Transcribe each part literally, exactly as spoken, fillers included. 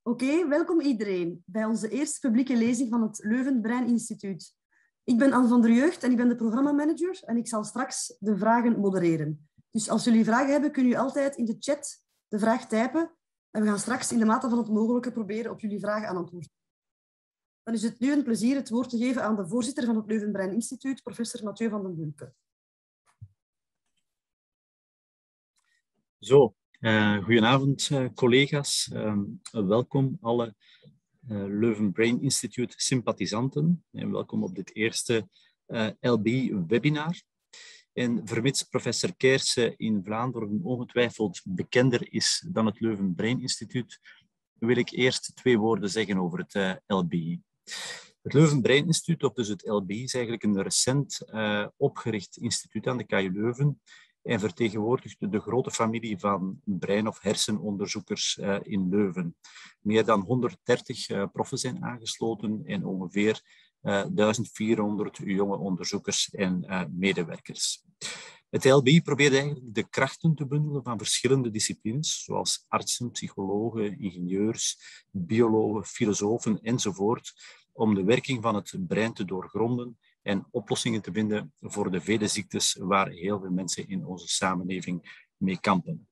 Oké, okay, welkom iedereen bij onze eerste publieke lezing van het Leuven Brein Instituut. Ik ben Anne van der Jeugd en ik ben de programmamanager en ik zal straks de vragen modereren. Dus als jullie vragen hebben, kun je altijd in de chat de vraag typen en we gaan straks in de mate van het mogelijke proberen op jullie vragen aan antwoorden. Dan is het nu een plezier het woord te geven aan de voorzitter van het Leuven Brein Instituut, professor Mathieu van den Bulke. Zo, uh, goedenavond uh, collega's. Uh, welkom alle uh, Leuven Brain Institute sympathisanten en welkom op dit eerste uh, L B-webinar. En vermits professor Keerse in Vlaanderen ongetwijfeld bekender is dan het Leuven Brain Instituut, wil ik eerst twee woorden zeggen over het uh, L B. Het Leuven Brain Instituut, of dus het L B, is eigenlijk een recent uh, opgericht instituut aan de K U Leuven en vertegenwoordigt de grote familie van brein- of hersenonderzoekers uh, in Leuven. Meer dan honderddertig uh, proffen zijn aangesloten en ongeveer uh, duizend vierhonderd jonge onderzoekers en uh, medewerkers. Het L B probeert eigenlijk de krachten te bundelen van verschillende disciplines, zoals artsen, psychologen, ingenieurs, biologen, filosofen enzovoort, om de werking van het brein te doorgronden en oplossingen te vinden voor de vele ziektes waar heel veel mensen in onze samenleving mee kampen.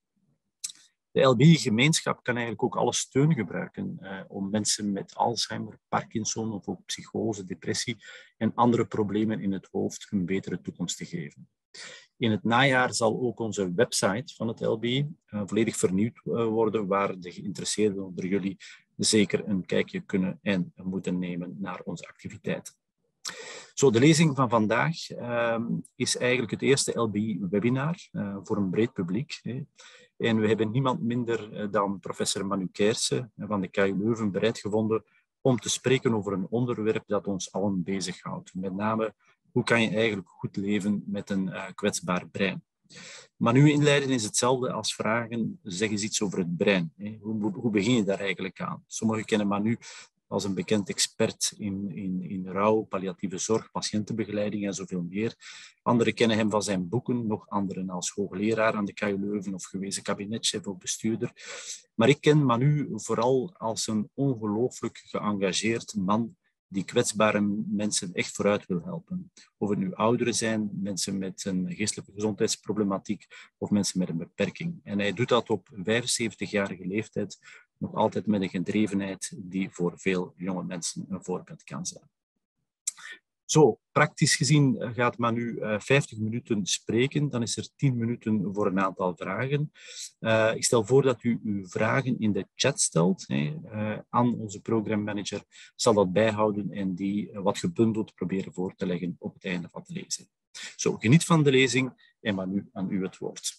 De L B-gemeenschap kan eigenlijk ook alle steun gebruiken uh, om mensen met Alzheimer, Parkinson of ook psychose, depressie en andere problemen in het hoofd een betere toekomst te geven. In het najaar zal ook onze website van het L B uh, volledig vernieuwd uh, worden, waar de geïnteresseerden onder jullie zeker een kijkje kunnen en moeten nemen naar onze activiteiten. Zo, de lezing van vandaag uh, is eigenlijk het eerste L B-webinar uh, voor een breed publiek. Hè. En we hebben niemand minder uh, dan professor Manu Keerse van de K U Leuven bereid gevonden om te spreken over een onderwerp dat ons allen bezighoudt. Met name, hoe kan je eigenlijk goed leven met een uh, kwetsbaar brein? Manu inleiden is hetzelfde als vragen, zeg eens iets over het brein. Hè. Hoe, hoe begin je daar eigenlijk aan? Sommigen kennen Manu als een bekend expert in, in, in rouw, palliatieve zorg, patiëntenbegeleiding en zoveel meer. Anderen kennen hem van zijn boeken, nog anderen als hoogleraar aan de K U Leuven of gewezen kabinetchef of bestuurder. Maar ik ken Manu vooral als een ongelooflijk geëngageerd man die kwetsbare mensen echt vooruit wil helpen. Of het nu ouderen zijn, mensen met een geestelijke gezondheidsproblematiek of mensen met een beperking. En hij doet dat op vijfenzeventigjarige leeftijd nog altijd met een gedrevenheid die voor veel jonge mensen een voorbeeld kan zijn. Zo, praktisch gezien gaat Manu uh, vijftig minuten spreken. Dan is er tien minuten voor een aantal vragen. Uh, ik stel voor dat u uw vragen in de chat stelt. Hè. Uh, Anne, onze programmamanager, zal dat bijhouden en die uh, wat gebundeld proberen voor te leggen op het einde van de lezing. Zo, geniet van de lezing en Manu, aan u het woord.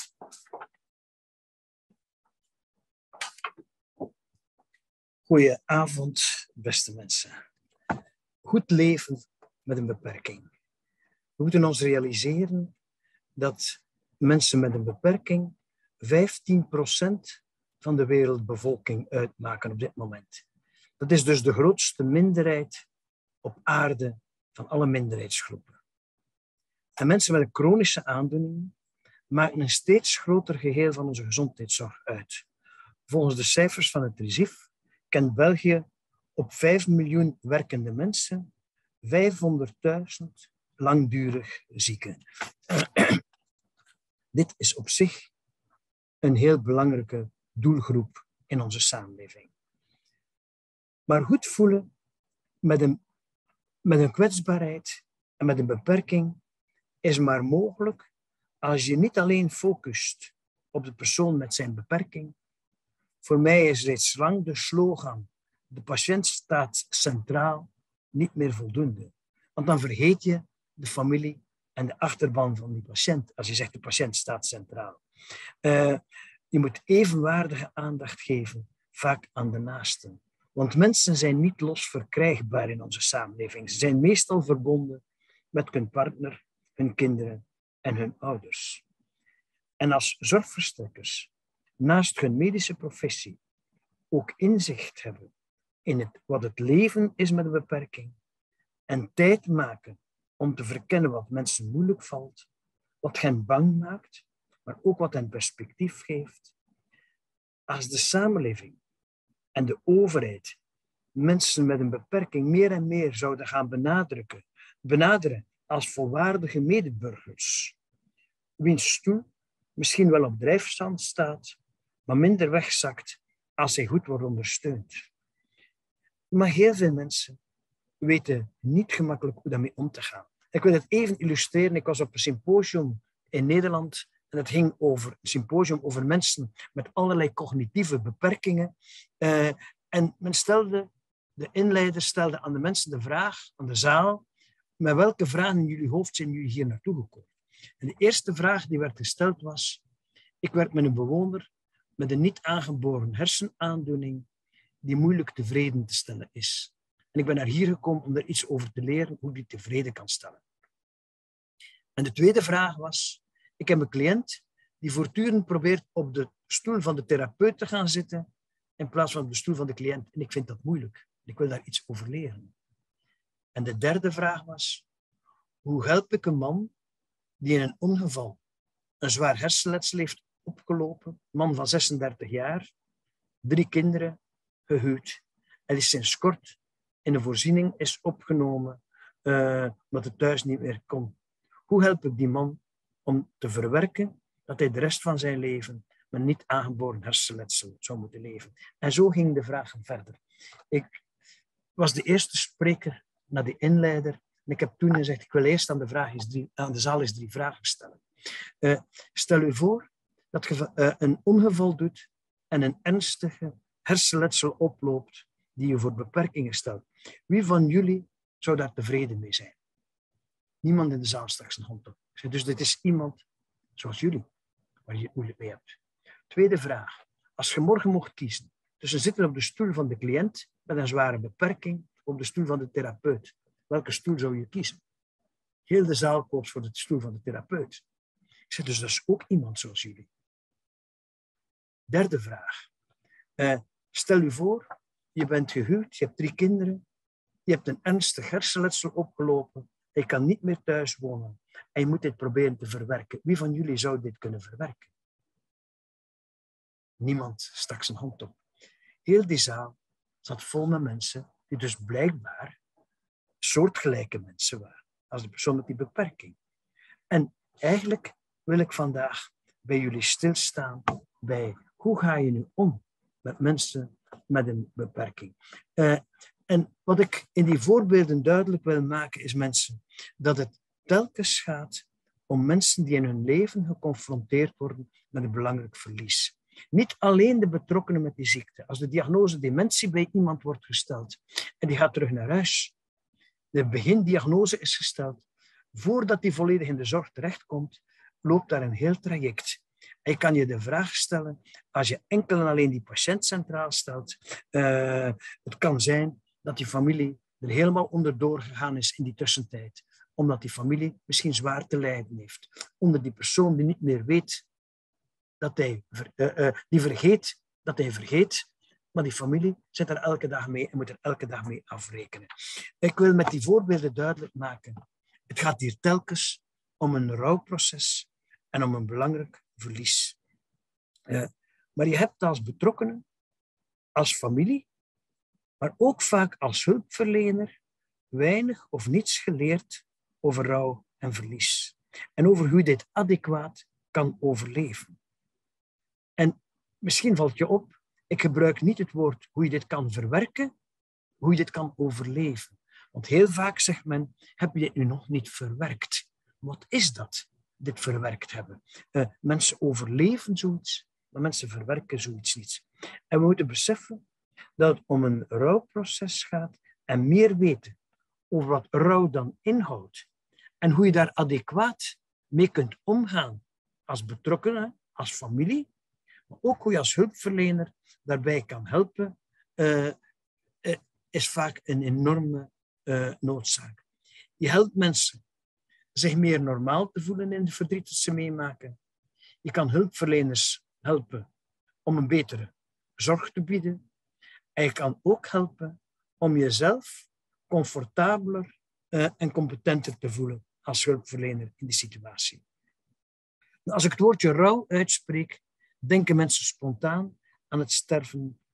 Goedenavond, beste mensen. Goed leven met een beperking. We moeten ons realiseren dat mensen met een beperking vijftien procent van de wereldbevolking uitmaken op dit moment. Dat is dus de grootste minderheid op aarde van alle minderheidsgroepen. En mensen met een chronische aandoening maken een steeds groter geheel van onze gezondheidszorg uit. Volgens de cijfers van het R I Z I F kent België op vijf miljoen werkende mensen vijfhonderdduizend langdurig zieken. Dit is op zich een heel belangrijke doelgroep in onze samenleving. Maar goed voelen met een, met een kwetsbaarheid en met een beperking is maar mogelijk als je niet alleen focust op de persoon met zijn beperking. Voor mij is reeds lang de slogan de patiënt staat centraal niet meer voldoende. Want dan vergeet je de familie en de achterban van die patiënt, als je zegt de patiënt staat centraal. Uh, je moet evenwaardige aandacht geven, vaak aan de naasten. Want mensen zijn niet los verkrijgbaar in onze samenleving. Ze zijn meestal verbonden met hun partner, hun kinderen en hun ouders. En als zorgverstrekkers naast hun medische professie ook inzicht hebben in het, wat het leven is met een beperking en tijd maken om te verkennen wat mensen moeilijk valt, wat hen bang maakt, maar ook wat hen perspectief geeft. Als de samenleving en de overheid mensen met een beperking meer en meer zouden gaan benadrukken, benaderen als volwaardige medeburgers, wiens stoel misschien wel op drijfstand staat, maar minder wegzakt als hij goed wordt ondersteund. Maar heel veel mensen weten niet gemakkelijk hoe daarmee om te gaan. Ik wil het even illustreren. Ik was op een symposium in Nederland en het ging over een symposium over mensen met allerlei cognitieve beperkingen. Uh, en men stelde, de inleider stelde aan de mensen de vraag, aan de zaal, met welke vragen in jullie hoofd zijn jullie hier naartoe gekomen? En de eerste vraag die werd gesteld was, ik werk met een bewoner met een niet aangeboren hersenaandoening die moeilijk tevreden te stellen is. En ik ben naar hier gekomen om er iets over te leren hoe die tevreden kan stellen. En de tweede vraag was, ik heb een cliënt die voortdurend probeert op de stoel van de therapeut te gaan zitten in plaats van op de stoel van de cliënt. En ik vind dat moeilijk. Ik wil daar iets over leren. En de derde vraag was, hoe help ik een man die in een ongeval een zwaar hersenletsel heeft opgelopen, man van zesendertig jaar, drie kinderen, gehuwd, en is sinds kort in een voorziening is opgenomen, uh, omdat het thuis niet meer kon. Hoe help ik die man om te verwerken dat hij de rest van zijn leven met niet aangeboren hersenletsel zou moeten leven? En zo ging de vragen verder. Ik was de eerste spreker naar de inleider en ik heb toen gezegd, ik wil eerst aan de, vraag eens drie, aan de zaal eens drie vragen stellen. Uh, stel u voor dat je uh, een ongeval doet en een ernstige hersenletsel oploopt die je voor beperkingen stelt. Wie van jullie zou daar tevreden mee zijn? Niemand in de zaal straks een hand op. Dus dit is iemand zoals jullie, waar je het moeilijk mee hebt. Tweede vraag. Als je morgen mocht kiezen tussen zitten op de stoel van de cliënt met een zware beperking op de stoel van de therapeut, welke stoel zou je kiezen? Heel de zaal koopt voor de stoel van de therapeut. Ik zeg, dus dat is ook iemand zoals jullie. Derde vraag. Uh, stel u voor, je bent gehuwd, je hebt drie kinderen, je hebt een ernstig hersenletsel opgelopen, je kan niet meer thuis wonen en je moet dit proberen te verwerken. Wie van jullie zou dit kunnen verwerken? Niemand stak zijn hand op. Heel die zaal zat vol met mensen die dus blijkbaar soortgelijke mensen waren als de persoon met die beperking. En eigenlijk wil ik vandaag bij jullie stilstaan bij hoe ga je nu om met mensen met een beperking. Uh, en wat ik in die voorbeelden duidelijk wil maken is mensen, dat het telkens gaat om mensen die in hun leven geconfronteerd worden met een belangrijk verlies. Niet alleen de betrokkenen met die ziekte. Als de diagnose dementie bij iemand wordt gesteld en die gaat terug naar huis, de begindiagnose is gesteld, voordat die volledig in de zorg terechtkomt, loopt daar een heel traject. En je kan je de vraag stellen, als je enkel en alleen die patiënt centraal stelt, uh, het kan zijn dat die familie er helemaal onderdoor gegaan is in die tussentijd, omdat die familie misschien zwaar te lijden heeft. Onder die persoon die niet meer weet, dat hij, uh, uh, die vergeet dat hij vergeet, maar die familie zit er elke dag mee en moet er elke dag mee afrekenen. Ik wil met die voorbeelden duidelijk maken, het gaat hier telkens om een rouwproces en om een belangrijk verlies. Uh, maar je hebt als betrokkenen, als familie, maar ook vaak als hulpverlener, weinig of niets geleerd over rouw en verlies. En over hoe je dit adequaat kan overleven. En misschien valt je op, ik gebruik niet het woord hoe je dit kan verwerken, hoe je dit kan overleven. Want heel vaak zegt men, heb je dit nu nog niet verwerkt? Wat is dat, dit verwerkt hebben? Uh, mensen overleven zoiets, maar mensen verwerken zoiets niet. En we moeten beseffen dat het om een rouwproces gaat en meer weten over wat rouw dan inhoudt en hoe je daar adequaat mee kunt omgaan als betrokkenen, als familie, maar ook hoe je als hulpverlener daarbij kan helpen, uh, uh, is vaak een enorme uh, noodzaak. Je helpt mensen zich meer normaal te voelen in het verdriet dat ze meemaken. Je kan hulpverleners helpen om een betere zorg te bieden. En je kan ook helpen om jezelf comfortabeler uh, en competenter te voelen als hulpverlener in die situatie. Als ik het woordje rouw uitspreek, denken mensen spontaan aan het sterven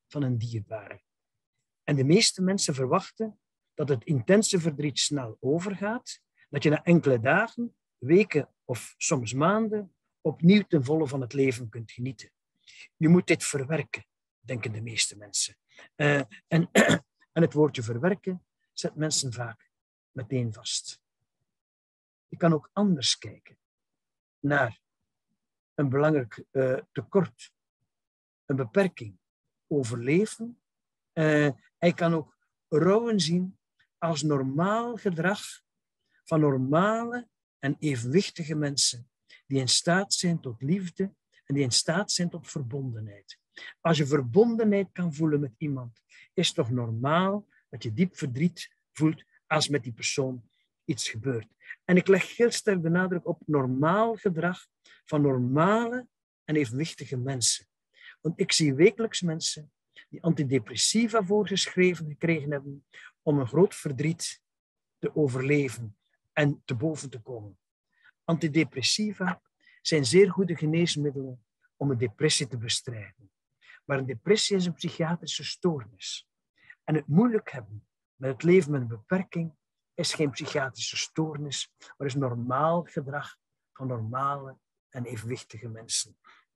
van een dierbare. En de meeste mensen verwachten dat het intense verdriet snel overgaat, dat je na enkele dagen, weken of soms maanden opnieuw ten volle van het leven kunt genieten. Je moet dit verwerken, denken de meeste mensen. Uh, en, en het woordje verwerken zet mensen vaak meteen vast. Je kan ook anders kijken naar een belangrijk uh, tekort, een beperking, overleven. Uh, hij kan ook rouwen zien als normaal gedrag van normale en evenwichtige mensen die in staat zijn tot liefde en die in staat zijn tot verbondenheid. Als je verbondenheid kan voelen met iemand, is het toch normaal dat je diep verdriet voelt als met die persoon iets gebeurt. En ik leg heel sterk de nadruk op normaal gedrag van normale en evenwichtige mensen. Want ik zie wekelijks mensen die antidepressiva voorgeschreven gekregen hebben om een groot verdriet te overleven en te boven te komen. Antidepressiva zijn zeer goede geneesmiddelen om een depressie te bestrijden. Maar een depressie is een psychiatrische stoornis. En het moeilijk hebben met het leven met een beperking is geen psychiatrische stoornis, maar is normaal gedrag van normale en evenwichtige mensen.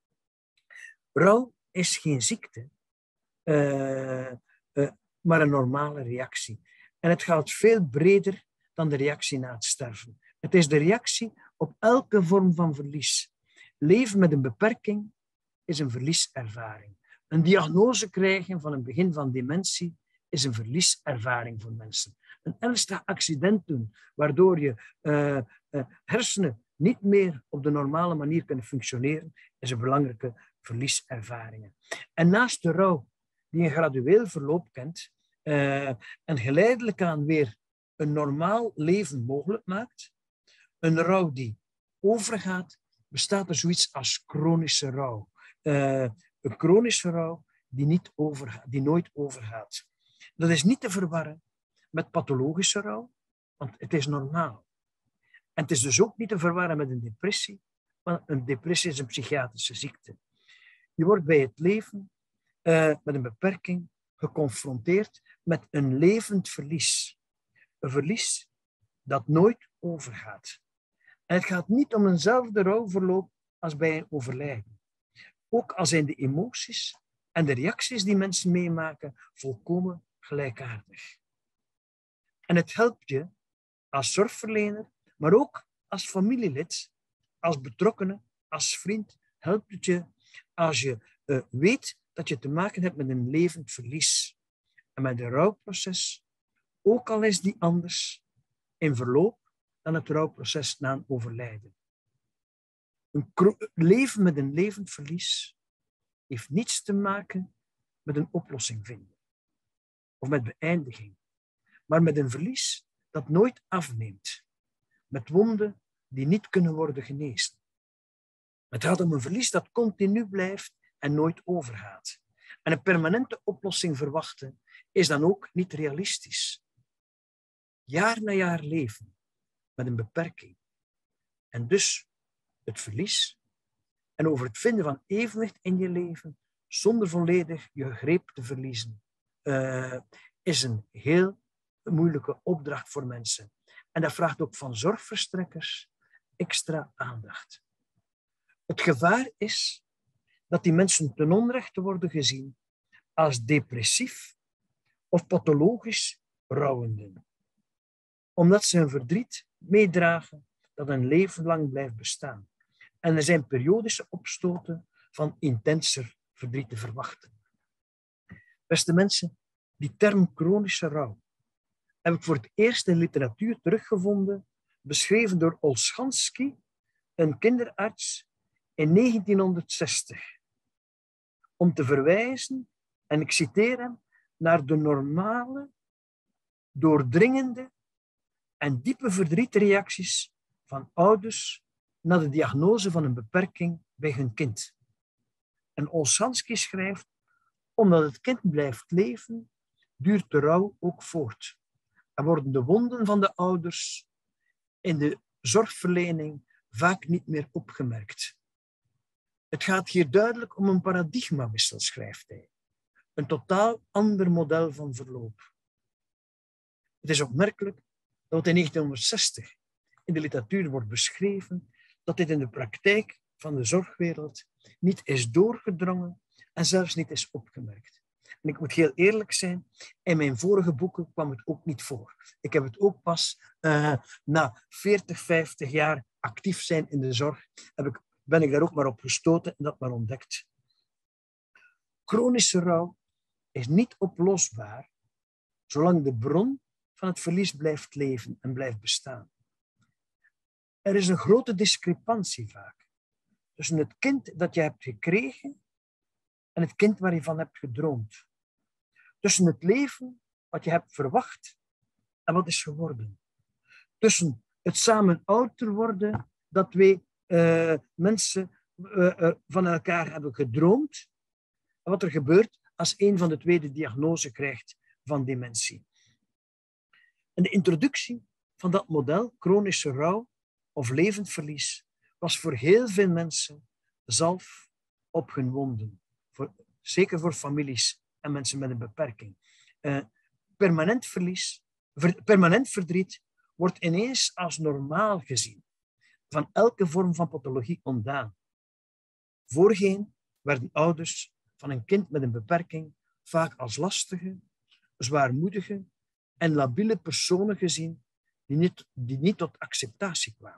Rouw is geen ziekte, uh, uh, maar een normale reactie. En het gaat veel breder dan de reactie na het sterven. Het is de reactie op elke vorm van verlies. Leven met een beperking is een verlieservaring. Een diagnose krijgen van een begin van dementie is een verlieservaring voor mensen. Een ernstig accident doen, waardoor je uh, uh, hersenen niet meer op de normale manier kunnen functioneren, is een belangrijke verlieservaring. En naast de rouw, die een gradueel verloop kent, uh, en geleidelijk aan weer een normaal leven mogelijk maakt, een rouw die overgaat, bestaat er zoiets als chronische rouw. Uh, een chronische rouw die, niet overgaat, die nooit overgaat. Dat is niet te verwarren met pathologische rouw, want het is normaal. En het is dus ook niet te verwarren met een depressie, want een depressie is een psychiatrische ziekte. Je wordt bij het leven uh, met een beperking geconfronteerd met een levend verlies. Een verlies dat nooit overgaat. En het gaat niet om eenzelfde rouwverloop als bij een overlijden. Ook al zijn de emoties en de reacties die mensen meemaken volkomen gelijkaardig. En het helpt je als zorgverlener, maar ook als familielid, als betrokkenen, als vriend, helpt het je als je uh, weet dat je te maken hebt met een levend verlies. En met een rouwproces, ook al is die anders in verloop dan het rouwproces na een overlijden. Een leven met een levend verlies heeft niets te maken met een oplossing vinden of met beëindiging, maar met een verlies dat nooit afneemt, met wonden die niet kunnen worden genezen. Het gaat om een verlies dat continu blijft en nooit overgaat. En een permanente oplossing verwachten is dan ook niet realistisch. Jaar na jaar leven met een beperking en dus het verlies en over het vinden van evenwicht in je leven zonder volledig je greep te verliezen, uh, is een heel moeilijke opdracht voor mensen. En dat vraagt ook van zorgverstrekkers extra aandacht. Het gevaar is dat die mensen ten onrechte worden gezien als depressief of pathologisch rouwenden, omdat ze hun verdriet meedragen dat een leven lang blijft bestaan. En er zijn periodische opstoten van intenser verdriet te verwachten. Beste mensen, die term chronische rouw heb ik voor het eerst in literatuur teruggevonden, beschreven door Olshansky, een kinderarts, in negentienhonderdzestig. Om te verwijzen, en ik citeer hem, naar de normale, doordringende en diepe verdrietreacties van ouders na de diagnose van een beperking bij hun kind. En Olshansky schrijft, omdat het kind blijft leven, duurt de rouw ook voort. En worden de wonden van de ouders in de zorgverlening vaak niet meer opgemerkt. Het gaat hier duidelijk om een paradigmawissel, schrijft hij. een totaal ander model van verloop. Het is opmerkelijk dat in negentienhonderdzestig in de literatuur wordt beschreven dat dit in de praktijk van de zorgwereld niet is doorgedrongen en zelfs niet is opgemerkt. En ik moet heel eerlijk zijn, in mijn vorige boeken kwam het ook niet voor. Ik heb het ook pas uh, na veertig, vijftig jaar actief zijn in de zorg, heb ik, ben ik daar ook maar op gestoten en dat maar ontdekt. Chronische rouw is niet oplosbaar zolang de bron van het verlies blijft leven en blijft bestaan. Er is een grote discrepantie vaak tussen het kind dat je hebt gekregen en het kind waar je van hebt gedroomd. Tussen het leven wat je hebt verwacht en wat is geworden. Tussen het samen ouder worden dat twee uh, mensen uh, uh, van elkaar hebben gedroomd en wat er gebeurt als een van de twee de diagnose krijgt van dementie. En de introductie van dat model, chronische rouw of levend verlies, was voor heel veel mensen zalf op hun wonden. Voor, zeker voor families en mensen met een beperking. Uh, permanent verlies, ver, permanent verdriet wordt ineens als normaal gezien. Van elke vorm van pathologie ontdaan. Voorheen werden ouders van een kind met een beperking vaak als lastige, zwaarmoedige en labiele personen gezien die niet, die niet tot acceptatie kwamen.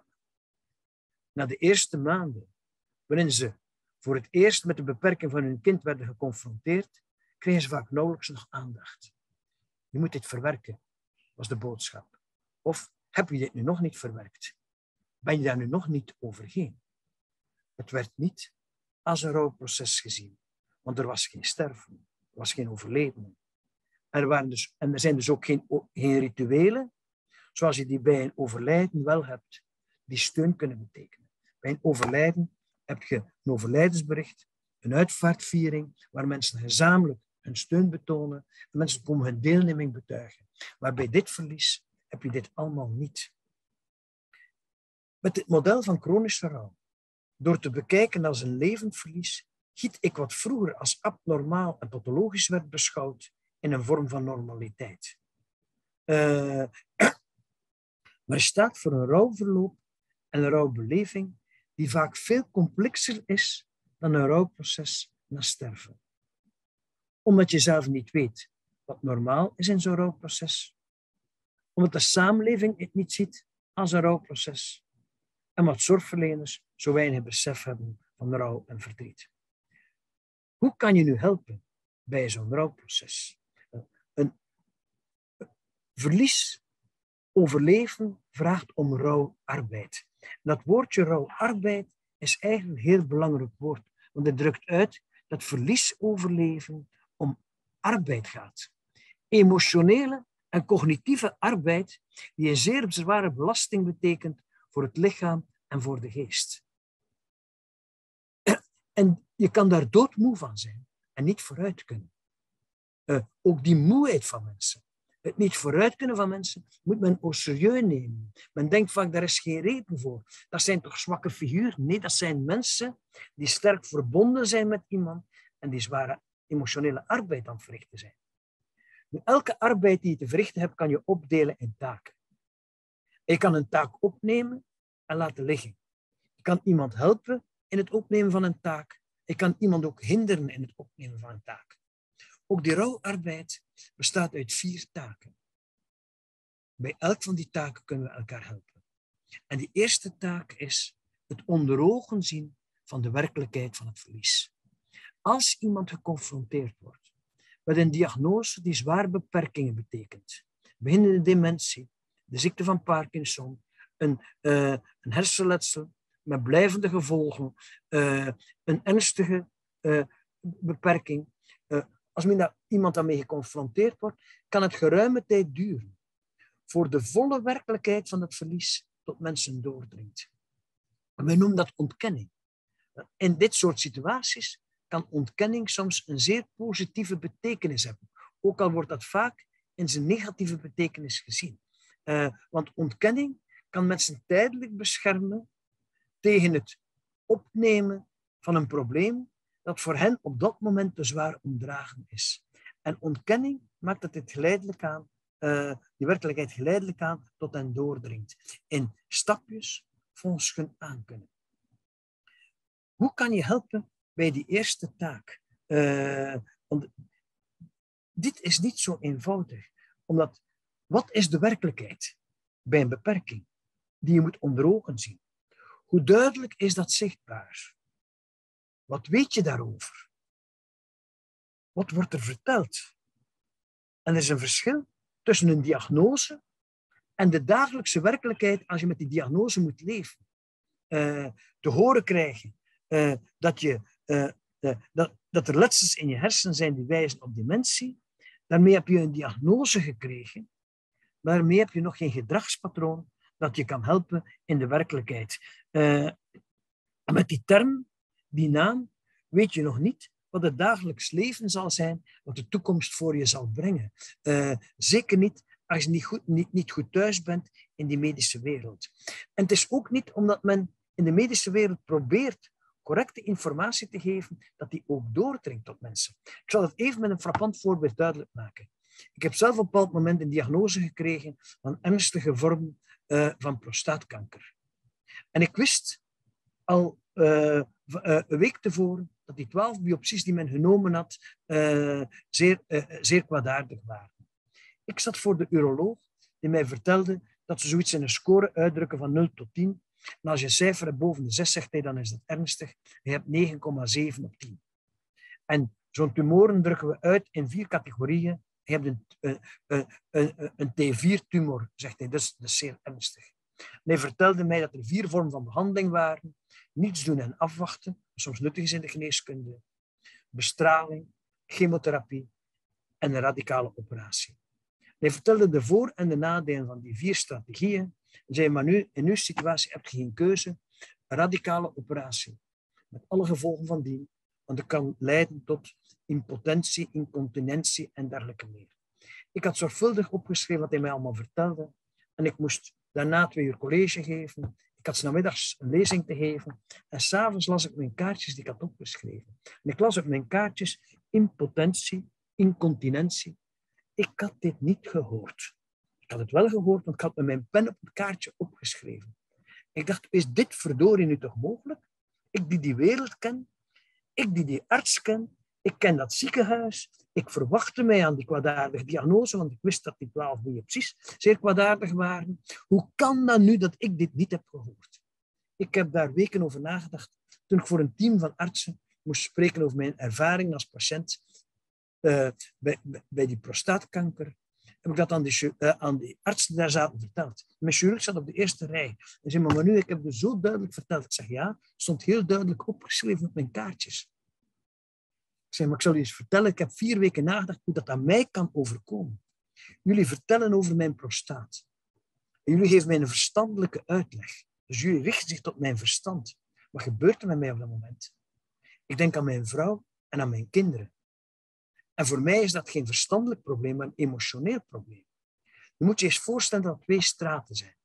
Na de eerste maanden, waarin ze voor het eerst met de beperking van hun kind werden geconfronteerd, kregen ze vaak nauwelijks nog aandacht. Je moet dit verwerken, was de boodschap. Of heb je dit nu nog niet verwerkt? Ben je daar nu nog niet overheen? Het werd niet als een rouwproces gezien, want er was geen sterven, er was geen overleden. Er waren dus, en er zijn dus ook geen, geen rituelen, zoals je die bij een overlijden wel hebt, die steun kunnen betekenen. Bij een overlijden heb je een overlijdensbericht, een uitvaartviering, waar mensen gezamenlijk hun steun betonen en mensen komen hun deelneming betuigen. Maar bij dit verlies heb je dit allemaal niet. Met dit model van chronische rouw, door te bekijken als een levend verlies, giet ik wat vroeger als abnormaal en pathologisch werd beschouwd in een vorm van normaliteit. Uh, maar staat voor een rouwverloop en een rouwbeleving die vaak veel complexer is dan een rouwproces na sterven. Omdat je zelf niet weet wat normaal is in zo'n rouwproces. Omdat de samenleving het niet ziet als een rouwproces. En wat zorgverleners zo weinig besef hebben van rouw en verdriet. Hoe kan je nu helpen bij zo'n rouwproces? Een verlies overleven vraagt om rouwarbeid. Dat woordje rouwarbeid is eigenlijk een heel belangrijk woord, want het drukt uit dat verlies overleven om arbeid gaat. Emotionele en cognitieve arbeid die een zeer zware belasting betekent voor het lichaam en voor de geest. En je kan daar doodmoe van zijn en niet vooruit kunnen. Uh, ook die moeheid van mensen, het niet vooruit kunnen van mensen, moet men au serieus nemen. Men denkt vaak, daar is geen reden voor. Dat zijn toch zwakke figuren? Nee, dat zijn mensen die sterk verbonden zijn met iemand en die zware emotionele arbeid aan het verrichten zijn. Nu, elke arbeid die je te verrichten hebt, kan je opdelen in taken. Je kan een taak opnemen en laten liggen. Je kan iemand helpen in het opnemen van een taak. Je kan iemand ook hinderen in het opnemen van een taak. Ook die rouwarbeid bestaat uit vier taken. Bij elk van die taken kunnen we elkaar helpen. En die eerste taak is het onder ogen zien van de werkelijkheid van het verlies. Als iemand geconfronteerd wordt met een diagnose die zware beperkingen betekent, beginnende dementie, de ziekte van Parkinson, een, uh, een hersenletsel met blijvende gevolgen, uh, een ernstige uh, beperking. Uh, als men daar, iemand daarmee geconfronteerd wordt, kan het geruime tijd duren voor de volle werkelijkheid van het verlies tot mensen doordringt. Wij noemen dat ontkenning. In dit soort situaties kan ontkenning soms een zeer positieve betekenis hebben. Ook al wordt dat vaak in zijn negatieve betekenis gezien. Uh, want ontkenning kan mensen tijdelijk beschermen tegen het opnemen van een probleem dat voor hen op dat moment te zwaar omdragen is. En ontkenning maakt dat het geleidelijk aan, uh, die werkelijkheid geleidelijk aan tot hen doordringt. In stapjes volgens hun aankunnen. Hoe kan je helpen bij die eerste taak? Uh, want dit is niet zo eenvoudig. Omdat, wat is de werkelijkheid bij een beperking die je moet onder ogen zien? Hoe duidelijk is dat zichtbaar? Wat weet je daarover? Wat wordt er verteld? En er is een verschil tussen een diagnose en de dagelijkse werkelijkheid als je met die diagnose moet leven. Uh, te horen krijgen uh, dat, je, uh, uh, dat, dat er letsels in je hersenen zijn die wijzen op dementie. Daarmee heb je een diagnose gekregen, maar daarmee heb je nog geen gedragspatroon dat je kan helpen in de werkelijkheid. Uh, met die term, die naam, weet je nog niet wat het dagelijks leven zal zijn, wat de toekomst voor je zal brengen. Uh, zeker niet als je niet goed, niet, niet goed thuis bent in die medische wereld. En het is ook niet omdat men in de medische wereld probeert correcte informatie te geven, dat die ook doordringt tot mensen. Ik zal het even met een frappant voorbeeld duidelijk maken. Ik heb zelf op een bepaald moment een diagnose gekregen van ernstige vorm uh, van prostaatkanker. En ik wist al uh, uh, een week tevoren dat die twaalf biopsies die men genomen had uh, zeer, uh, zeer kwaadaardig waren. Ik zat voor de uroloog die mij vertelde dat ze zoiets in een score uitdrukken van nul tot tien. En als je een cijfer hebt boven de zes, zegt hij, dan is dat ernstig. Je hebt negen komma zeven op tien. En zo'n tumoren drukken we uit in vier categorieën. Je hebt een, een, een, een, een T vier tumor, zegt hij. Dus dat is zeer ernstig. En hij vertelde mij dat er vier vormen van behandeling waren. Niets doen en afwachten, soms nuttig is in de geneeskunde. Bestraling, chemotherapie en een radicale operatie. Hij vertelde de voor- en de nadelen van die vier strategieën. En zei, maar nu, in uw situatie heb je geen keuze. Een radicale operatie. Met alle gevolgen van dien. Want dat kan leiden tot impotentie, incontinentie en dergelijke meer. Ik had zorgvuldig opgeschreven wat hij mij allemaal vertelde. En ik moest daarna twee uur college geven. Ik had 's namiddags een lezing te geven. En 's avonds las ik mijn kaartjes die ik had opgeschreven. En ik las op mijn kaartjes impotentie, incontinentie. Ik had dit niet gehoord. Ik had het wel gehoord, want ik had met mijn pen op het kaartje opgeschreven. Ik dacht, is dit verdorie nu toch mogelijk? Ik die die wereld ken, ik die die arts ken, ik ken dat ziekenhuis, ik verwachtte mij aan die kwaadaardige diagnose, want ik wist dat die twaalf biopsies zeer kwaadaardig waren. Hoe kan dat nu dat ik dit niet heb gehoord? Ik heb daar weken over nagedacht, toen ik voor een team van artsen moest spreken over mijn ervaring als patiënt uh, bij, bij die prostaatkanker. Heb ik dat aan die, uh, aan die artsen die daar zaten verteld. Mijn chirurg zat op de eerste rij. En zei, maar nu, ik heb het zo duidelijk verteld. Ik zeg, ja, het stond heel duidelijk opgeschreven op mijn kaartjes. Ik zei, maar ik zal u eens vertellen, ik heb vier weken nagedacht hoe dat aan mij kan overkomen. Jullie vertellen over mijn prostaat. En jullie geven mij een verstandelijke uitleg. Dus jullie richten zich tot mijn verstand. Wat gebeurt er met mij op dat moment? Ik denk aan mijn vrouw en aan mijn kinderen. En voor mij is dat geen verstandelijk probleem, maar een emotioneel probleem. Je moet je eens voorstellen dat er twee straten zijn.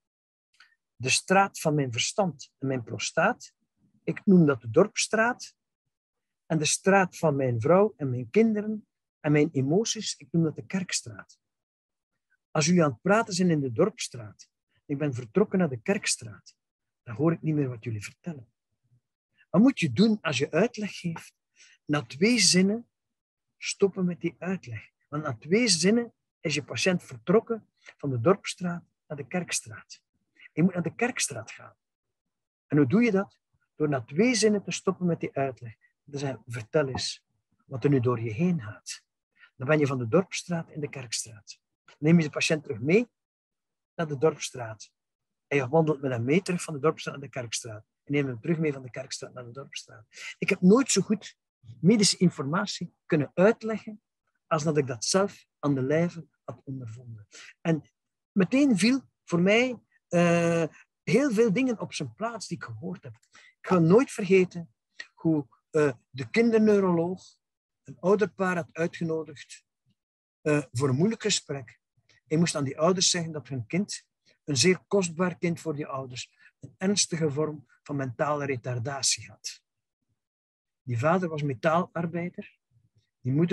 De straat van mijn verstand en mijn prostaat. Ik noem dat de dorpsstraat. En de straat van mijn vrouw en mijn kinderen en mijn emoties. Ik noem dat de kerkstraat. Als jullie aan het praten zijn in de dorpsstraat. Ik ben vertrokken naar de kerkstraat. Dan hoor ik niet meer wat jullie vertellen. Wat moet je doen als je uitleg geeft? Na twee zinnen stoppen met die uitleg. Want na twee zinnen is je patiënt vertrokken van de dorpsstraat naar de kerkstraat. Je moet naar de kerkstraat gaan. En hoe doe je dat? Door na twee zinnen te stoppen met die uitleg. Dan zeg je, vertel eens wat er nu door je heen gaat. Dan ben je van de dorpsstraat in de kerkstraat. Dan neem je de patiënt terug mee naar de dorpsstraat. En je wandelt met hem mee terug van de dorpsstraat naar de kerkstraat. En neem hem terug mee van de kerkstraat naar de dorpsstraat. Ik heb nooit zo goed medische informatie kunnen uitleggen als dat ik dat zelf aan de lijve had ondervonden. En meteen viel voor mij uh, heel veel dingen op zijn plaats die ik gehoord heb. Ik ga nooit vergeten hoe uh, de kinderneuroloog een ouderpaar had uitgenodigd uh, voor een moeilijk gesprek. Hij moest aan die ouders zeggen dat hun kind, een zeer kostbaar kind voor die ouders, een ernstige vorm van mentale retardatie had. Die vader was metaalarbeider. Die moeder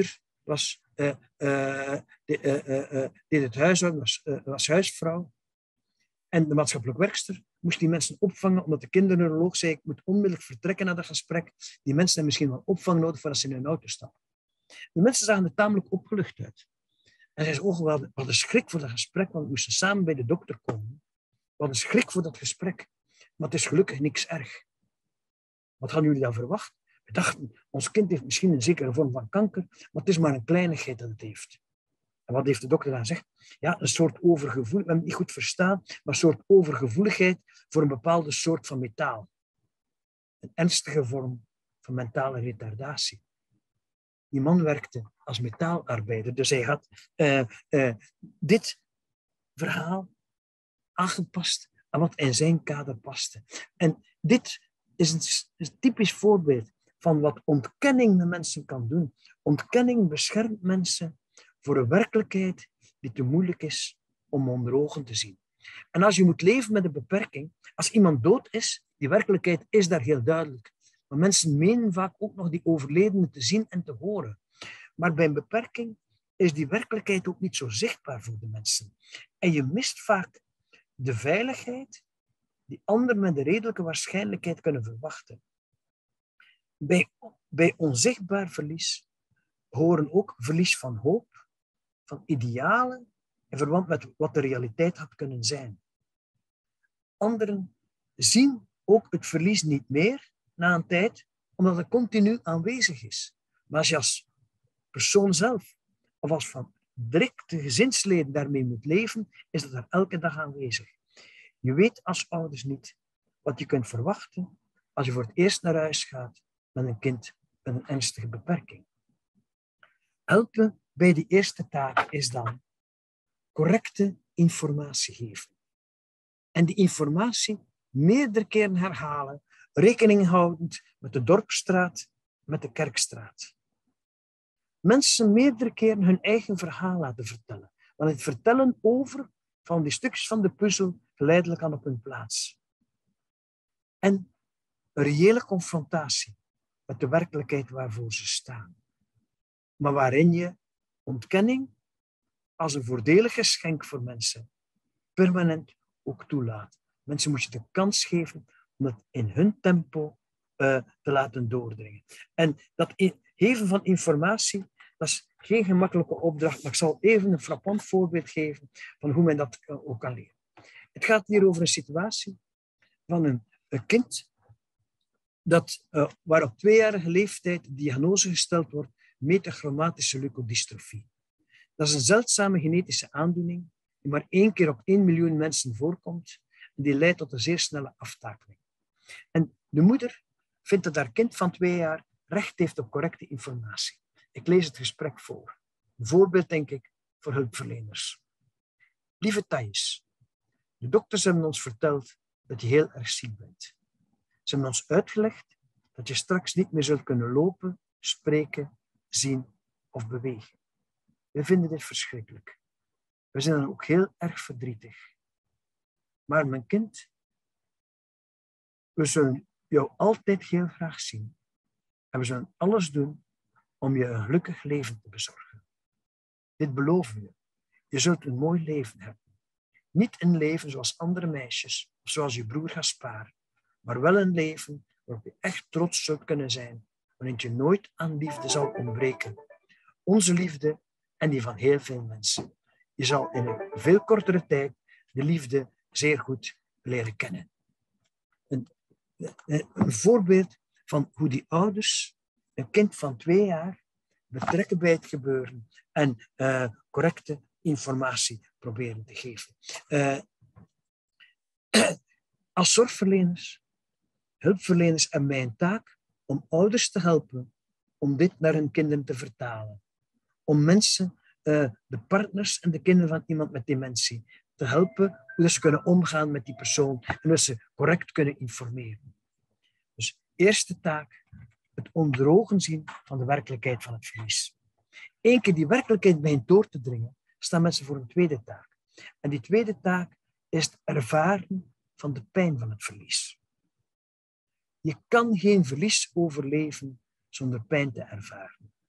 was, uh, uh, de, uh, uh, uh, deed het huishouden, was, uh, was huisvrouw. En de maatschappelijk werkster moest die mensen opvangen, omdat de kinderneuroloog zei, ik moet onmiddellijk vertrekken naar dat gesprek. Die mensen hebben misschien wel opvang nodig voordat ze in hun auto stappen. De mensen zagen er tamelijk opgelucht uit. En zij zei, oh, we hadden, we hadden schrik voor dat gesprek, want we moesten samen bij de dokter komen. We hadden schrik voor dat gesprek, maar het is gelukkig niks erg. Wat hadden jullie dan verwacht? We dachten, ons kind heeft misschien een zekere vorm van kanker, maar het is maar een kleinigheid dat het heeft. En wat heeft de dokter dan gezegd? Ja, een soort overgevoel, we hebben het niet goed verstaan, maar een soort overgevoeligheid voor een bepaalde soort van metaal. Een ernstige vorm van mentale retardatie. Die man werkte als metaalarbeider, dus hij had uh, uh, dit verhaal aangepast aan wat in zijn kader paste. En dit is een, een typisch voorbeeld van wat ontkenning met mensen kan doen. Ontkenning beschermt mensen voor een werkelijkheid die te moeilijk is om onder ogen te zien. En als je moet leven met een beperking, als iemand dood is, die werkelijkheid is daar heel duidelijk. Maar mensen menen vaak ook nog die overledene te zien en te horen. Maar bij een beperking is die werkelijkheid ook niet zo zichtbaar voor de mensen. En je mist vaak de veiligheid die anderen met een redelijke waarschijnlijkheid kunnen verwachten. Bij, bij onzichtbaar verlies horen ook verlies van hoop, van idealen in verband met wat de realiteit had kunnen zijn. Anderen zien ook het verlies niet meer na een tijd, omdat het continu aanwezig is. Maar als je als persoon zelf of als van directe gezinsleden daarmee moet leven, is dat er elke dag aanwezig. Je weet als ouders niet wat je kunt verwachten als je voor het eerst naar huis gaat met een kind met een ernstige beperking. Helpen bij die eerste taak is dan correcte informatie geven. En die informatie meerdere keren herhalen, rekening houdend met de dorpsstraat, met de kerkstraat. Mensen meerdere keren hun eigen verhaal laten vertellen. Want het vertellen over van die stukjes van de puzzel geleidelijk aan op hun plaats. En een reële confrontatie met de werkelijkheid waarvoor ze staan. Maar waarin je ontkenning als een voordelig geschenk voor mensen permanent ook toelaat. Mensen moet je de kans geven om het in hun tempo uh, te laten doordringen. En dat geven van informatie, dat is geen gemakkelijke opdracht, maar ik zal even een frappant voorbeeld geven van hoe men dat ook kan leren. Het gaat hier over een situatie van een, een kind dat, uh, waar op tweejarige leeftijd de diagnose gesteld wordt metachromatische leukodystrofie. Dat is een zeldzame genetische aandoening die maar één keer op één miljoen mensen voorkomt en die leidt tot een zeer snelle aftakeling. En de moeder vindt dat haar kind van twee jaar recht heeft op correcte informatie. Ik lees het gesprek voor. Een voorbeeld, denk ik, voor hulpverleners. Lieve Thais, de dokters hebben ons verteld dat je heel erg ziek bent. Ze hebben ons uitgelegd dat je straks niet meer zult kunnen lopen, spreken, zien of bewegen. We vinden dit verschrikkelijk. We zijn dan ook heel erg verdrietig. Maar mijn kind, we zullen jou altijd heel graag zien. En we zullen alles doen om je een gelukkig leven te bezorgen. Dit beloven we. Je zult een mooi leven hebben. Niet een leven zoals andere meisjes of zoals je broer Gaspar, maar wel een leven waarop je echt trots zult kunnen zijn, waarin je nooit aan liefde zal ontbreken. Onze liefde en die van heel veel mensen. Je zal in een veel kortere tijd de liefde zeer goed leren kennen. Een, een voorbeeld van hoe die ouders een kind van twee jaar betrekken bij het gebeuren en uh, correcte informatie proberen te geven. Uh, als zorgverleners, hulpverleners hebben wij een taak om ouders te helpen om dit naar hun kinderen te vertalen. Om mensen, uh, de partners en de kinderen van iemand met dementie te helpen hoe ze kunnen omgaan met die persoon en hoe ze correct kunnen informeren. Dus eerste taak, het onder ogen zien van de werkelijkheid van het verlies. Eén keer die werkelijkheid begint door te dringen, staan mensen voor een tweede taak. En die tweede taak is het ervaren van de pijn van het verlies. Je kan geen verlies overleven zonder pijn te ervaren.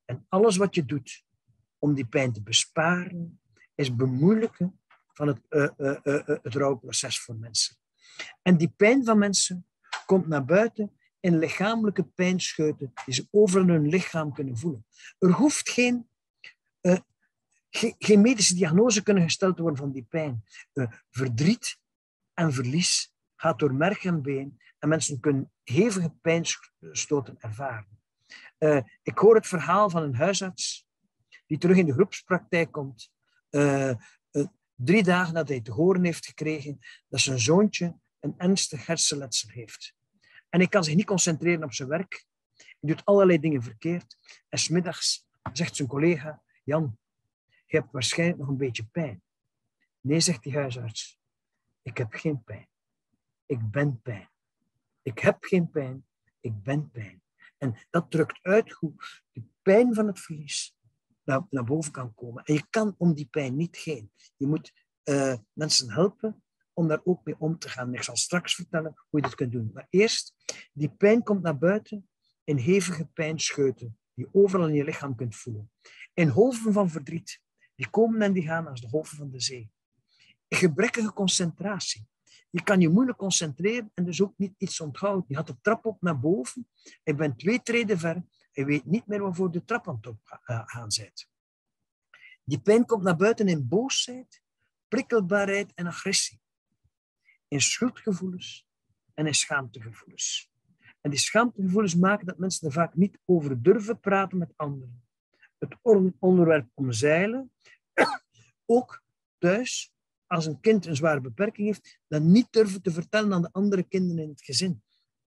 En alles wat je doet om die pijn te besparen, is bemoeilijken van het, uh, uh, uh, uh, het rouwproces voor mensen. En die pijn van mensen komt naar buiten in lichamelijke pijnscheuten die ze overal in hun lichaam kunnen voelen. Er hoeft geen, uh, ge, geen medische diagnose kunnen gesteld worden van die pijn. Uh, verdriet en verlies gaat door merg en been en mensen kunnen hevige pijnstoten ervaren. Uh, ik hoor het verhaal van een huisarts die terug in de groepspraktijk komt, uh, uh, drie dagen nadat hij te horen heeft gekregen dat zijn zoontje een ernstig hersenletsel heeft. En hij kan zich niet concentreren op zijn werk. Hij doet allerlei dingen verkeerd. En 's middags zegt zijn collega, Jan, je hebt waarschijnlijk nog een beetje pijn. Nee, zegt die huisarts, ik heb geen pijn. Ik ben pijn. Ik heb geen pijn, ik ben pijn. En dat drukt uit hoe de pijn van het verlies naar, naar boven kan komen. En je kan om die pijn niet heen. Je moet uh, mensen helpen om daar ook mee om te gaan. Ik zal straks vertellen hoe je dat kunt doen. Maar eerst, die pijn komt naar buiten in hevige pijnscheuten die je overal in je lichaam kunt voelen. In golven van verdriet. Die komen en die gaan als de golven van de zee. In gebrekkige concentratie. Je kan je moeilijk concentreren en dus ook niet iets onthouden. Je gaat de trap op naar boven. Je bent twee treden ver. Je weet niet meer waarvoor de trap aan het gaan bent. Die pijn komt naar buiten in boosheid, prikkelbaarheid en agressie. In schuldgevoelens en in schaamtegevoelens. En die schaamtegevoelens maken dat mensen er vaak niet over durven praten met anderen. Het onderwerp omzeilen, ook thuis, als een kind een zware beperking heeft, dan niet durven te vertellen aan de andere kinderen in het gezin.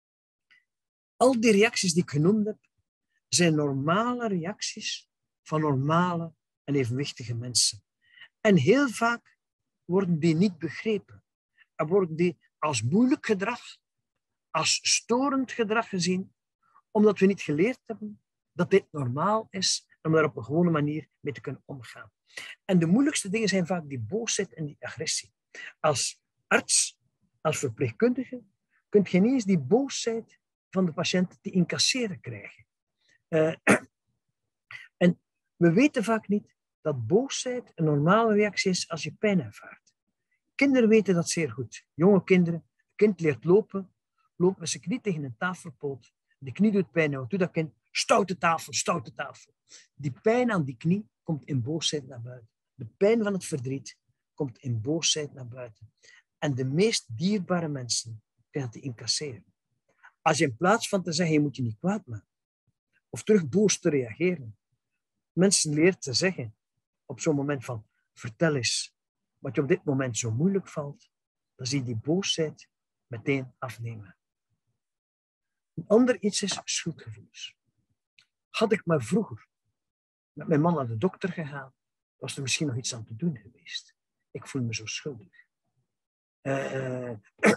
Al die reacties die ik genoemd heb, zijn normale reacties van normale en evenwichtige mensen. En heel vaak worden die niet begrepen. En worden die als moeilijk gedrag, als storend gedrag gezien, omdat we niet geleerd hebben dat dit normaal is en om daar op een gewone manier mee te kunnen omgaan. En de moeilijkste dingen zijn vaak die boosheid en die agressie. Als arts, als verpleegkundige, kun je niet eens die boosheid van de patiënt te incasseren krijgen. Uh, en we weten vaak niet dat boosheid een normale reactie is als je pijn ervaart. Kinderen weten dat zeer goed. Jonge kinderen, een kind leert lopen, loopt met zijn knie tegen een tafelpoot. De knie doet pijn. En wat doet dat kind? Stoute tafel, stoute tafel. Die pijn aan die knie komt in boosheid naar buiten. De pijn van het verdriet komt in boosheid naar buiten. En de meest dierbare mensen kunnen dat incasseren. Als je in plaats van te zeggen, je moet je niet kwaad maken, of terug boos te reageren, mensen leert te zeggen op zo'n moment van, vertel eens wat je op dit moment zo moeilijk valt, dan zie je die boosheid meteen afnemen. Een ander iets is schuldgevoelens. Had ik maar vroeger met mijn man naar de dokter gegaan, was er misschien nog iets aan te doen geweest. Ik voel me zo schuldig. Uh,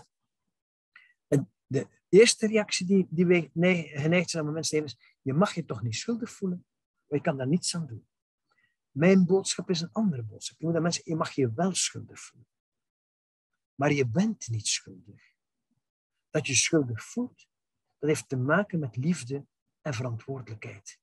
en de eerste reactie die, die wij geneigd zijn aan mensen hebben is, je mag je toch niet schuldig voelen, maar je kan daar niets aan doen. Mijn boodschap is een andere boodschap. Je moet aan mensen, je mag je wel schuldig voelen. Maar je bent niet schuldig. Dat je schuldig voelt, dat heeft te maken met liefde en verantwoordelijkheid.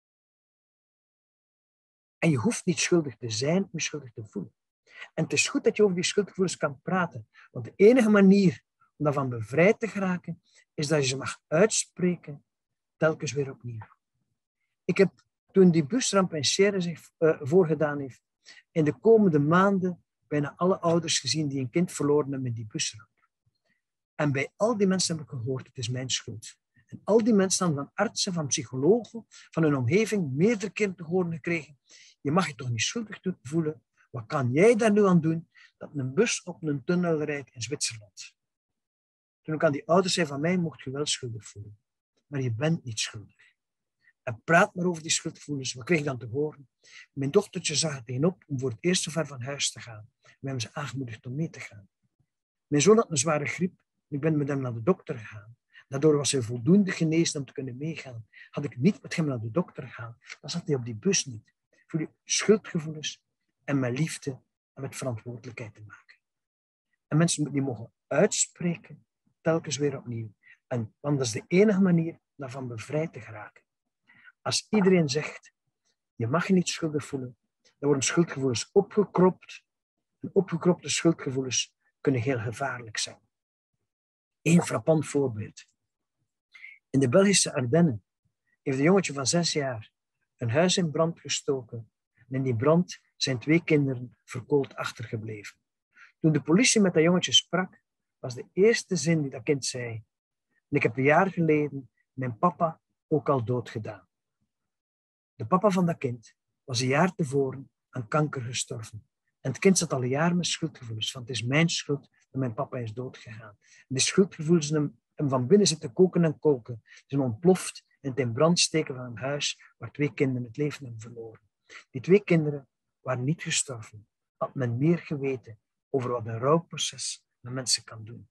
En je hoeft niet schuldig te zijn om je schuldig te voelen. En het is goed dat je over die schuldgevoelens kan praten. Want de enige manier om daarvan bevrijd te geraken, is dat je ze mag uitspreken, telkens weer opnieuw. Ik heb, toen die busramp in Sierre zich uh, voorgedaan heeft, in de komende maanden bijna alle ouders gezien die een kind verloren hebben met die busramp. En bij al die mensen heb ik gehoord, het is mijn schuld. En al die mensen dan van artsen, van psychologen, van hun omgeving, meerdere keren te horen gekregen, je mag je toch niet schuldig voelen. Wat kan jij daar nu aan doen dat een bus op een tunnel rijdt in Zwitserland? Toen ik aan die ouders zei, van mij mocht je wel schuldig voelen. Maar je bent niet schuldig. En praat maar over die schuldgevoelens. Wat kreeg ik dan te horen? Mijn dochtertje zag er tegenop om voor het eerst zo ver van huis te gaan. We hebben ze aangemoedigd om mee te gaan. Mijn zoon had een zware griep. Ik ben met hem naar de dokter gegaan. Daardoor was hij voldoende genezen om te kunnen meegaan. Had ik niet met hem naar de dokter gegaan, dan zat hij op die bus niet. Voor die schuldgevoelens en met liefde en met verantwoordelijkheid te maken. En mensen die mogen uitspreken, telkens weer opnieuw. En, want dat is de enige manier daarvan bevrijd te geraken. Als iedereen zegt, Je mag je niet schuldig voelen. Dan worden schuldgevoelens opgekropt. En opgekropte schuldgevoelens kunnen heel gevaarlijk zijn. Eén frappant voorbeeld. In de Belgische Ardennen heeft een jongetje van zes jaar een huis in brand gestoken. En in die brand zijn twee kinderen verkoold achtergebleven. Toen de politie met dat jongetje sprak, was de eerste zin die dat kind zei: en ik heb een jaar geleden mijn papa ook al doodgedaan. De papa van dat kind was een jaar tevoren aan kanker gestorven. En het kind zat al een jaar met schuldgevoelens. Van het is mijn schuld dat mijn papa is doodgegaan. En die schuldgevoelens hem, hem van binnen zitten koken en koken. Ze zijn ontploft in het in brand steken van een huis waar twee kinderen het leven hebben verloren. Die twee kinderen waren niet gestorven. Had men meer geweten over wat een rouwproces met mensen kan doen.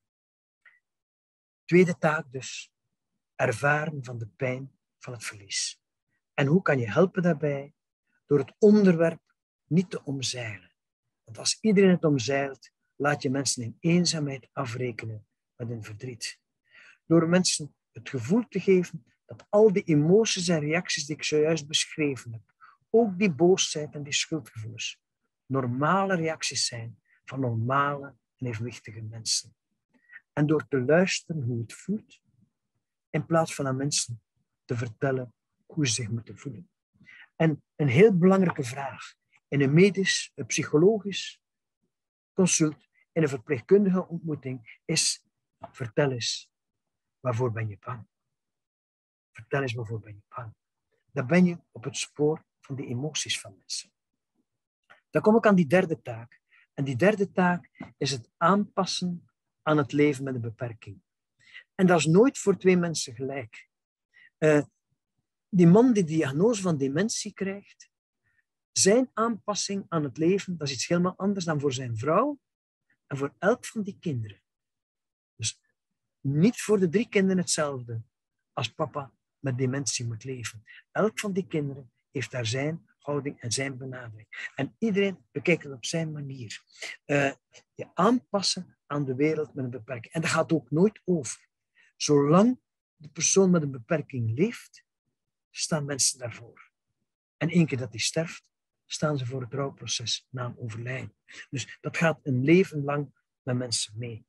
Tweede taak dus. Ervaren van de pijn van het verlies. En hoe kan je helpen daarbij? Door het onderwerp niet te omzeilen. Want als iedereen het omzeilt, laat je mensen in eenzaamheid afrekenen met hun verdriet. Door mensen het gevoel te geven dat al die emoties en reacties die ik zojuist beschreven heb, ook die boosheid en die schuldgevoelens, normale reacties zijn van normale en evenwichtige mensen. En door te luisteren hoe het voelt, in plaats van aan mensen te vertellen hoe ze zich moeten voelen. En een heel belangrijke vraag in een medisch, een psychologisch consult, in een verpleegkundige ontmoeting is: vertel eens, waarvoor ben je bang? Vertel eens, waarvoor ben je bang? Dan ben je op het spoor van de emoties van mensen. Dan kom ik aan die derde taak. En die derde taak is het aanpassen aan het leven met een beperking. En dat is nooit voor twee mensen gelijk. Uh, die man die de diagnose van dementie krijgt, zijn aanpassing aan het leven, dat is iets helemaal anders dan voor zijn vrouw en voor elk van die kinderen. Dus niet voor de drie kinderen hetzelfde als papa met dementie moet leven. Elk van die kinderen heeft daar zijn houding en zijn benadering. En iedereen bekijkt het op zijn manier. Uh, je aanpassen aan de wereld met een beperking. En dat gaat ook nooit over. Zolang de persoon met een beperking leeft, staan mensen daarvoor. En één keer dat hij sterft, staan ze voor het rouwproces na een overlijden. Dus dat gaat een leven lang met mensen mee.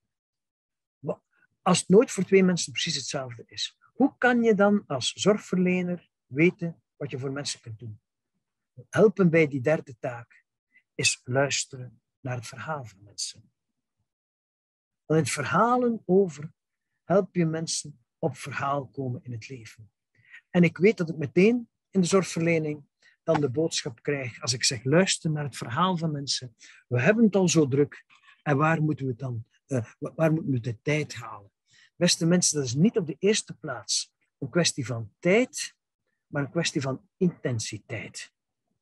Als het nooit voor twee mensen precies hetzelfde is, hoe kan je dan als zorgverlener weten wat je voor mensen kunt doen? Helpen bij die derde taak is luisteren naar het verhaal van mensen. Want in het verhalen over help je mensen op verhaal komen in het leven. En ik weet dat ik meteen in de zorgverlening dan de boodschap krijg als ik zeg: luister naar het verhaal van mensen. We hebben het al zo druk. En waar moeten we het dan, uh, waar moeten we de tijd halen? Beste mensen, dat is niet op de eerste plaats een kwestie van tijd, maar een kwestie van intensiteit.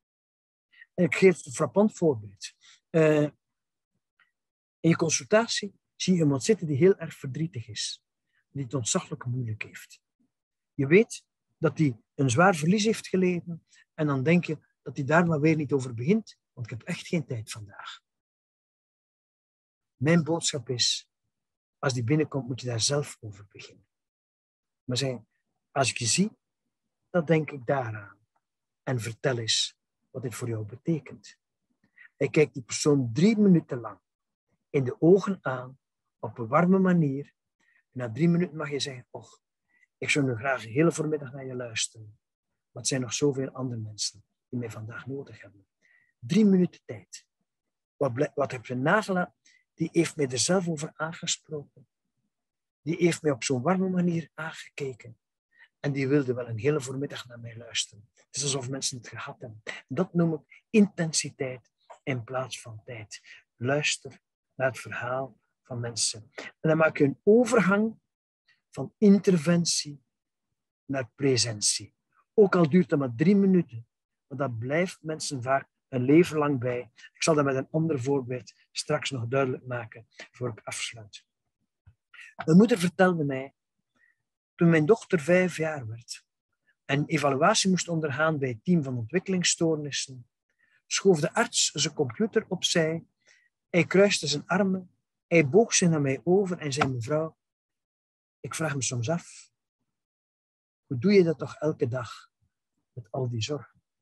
En ik geef een frappant voorbeeld. Uh, in je consultatie zie je iemand zitten die heel erg verdrietig is. Die het ontzaglijk moeilijk heeft. Je weet dat hij een zwaar verlies heeft geleden en dan denk je dat hij daar maar weer niet over begint, want ik heb echt geen tijd vandaag. Mijn boodschap is, als die binnenkomt, moet je daar zelf over beginnen. Maar zeg, als ik je zie, dan denk ik daaraan. En vertel eens wat dit voor jou betekent. En kijk die persoon drie minuten lang in de ogen aan, op een warme manier. En na drie minuten mag je zeggen: och, ik zou nu graag de hele voormiddag naar je luisteren. Maar het zijn nog zoveel andere mensen die mij vandaag nodig hebben. Drie minuten tijd. Wat, wat heb je nagelaten? Die heeft mij er zelf over aangesproken. Die heeft mij op zo'n warme manier aangekeken. En die wilde wel een hele voormiddag naar mij luisteren. Het is alsof mensen het gehad hebben. Dat noem ik intensiteit in plaats van tijd. Luister naar het verhaal van mensen. En dan maak je een overgang van interventie naar presentie. Ook al duurt dat maar drie minuten. Maar dat blijft mensen vaak een leven lang bij. Ik zal dat met een ander voorbeeld straks nog duidelijk maken voor ik afsluit. Mijn moeder vertelde mij, toen mijn dochter vijf jaar werd en evaluatie moest ondergaan bij het team van ontwikkelingsstoornissen, schoof de arts zijn computer opzij, hij kruiste zijn armen, hij boog zich naar mij over en zei: mevrouw, ik vraag me soms af, hoe doe je dat toch elke dag met al die zorgen?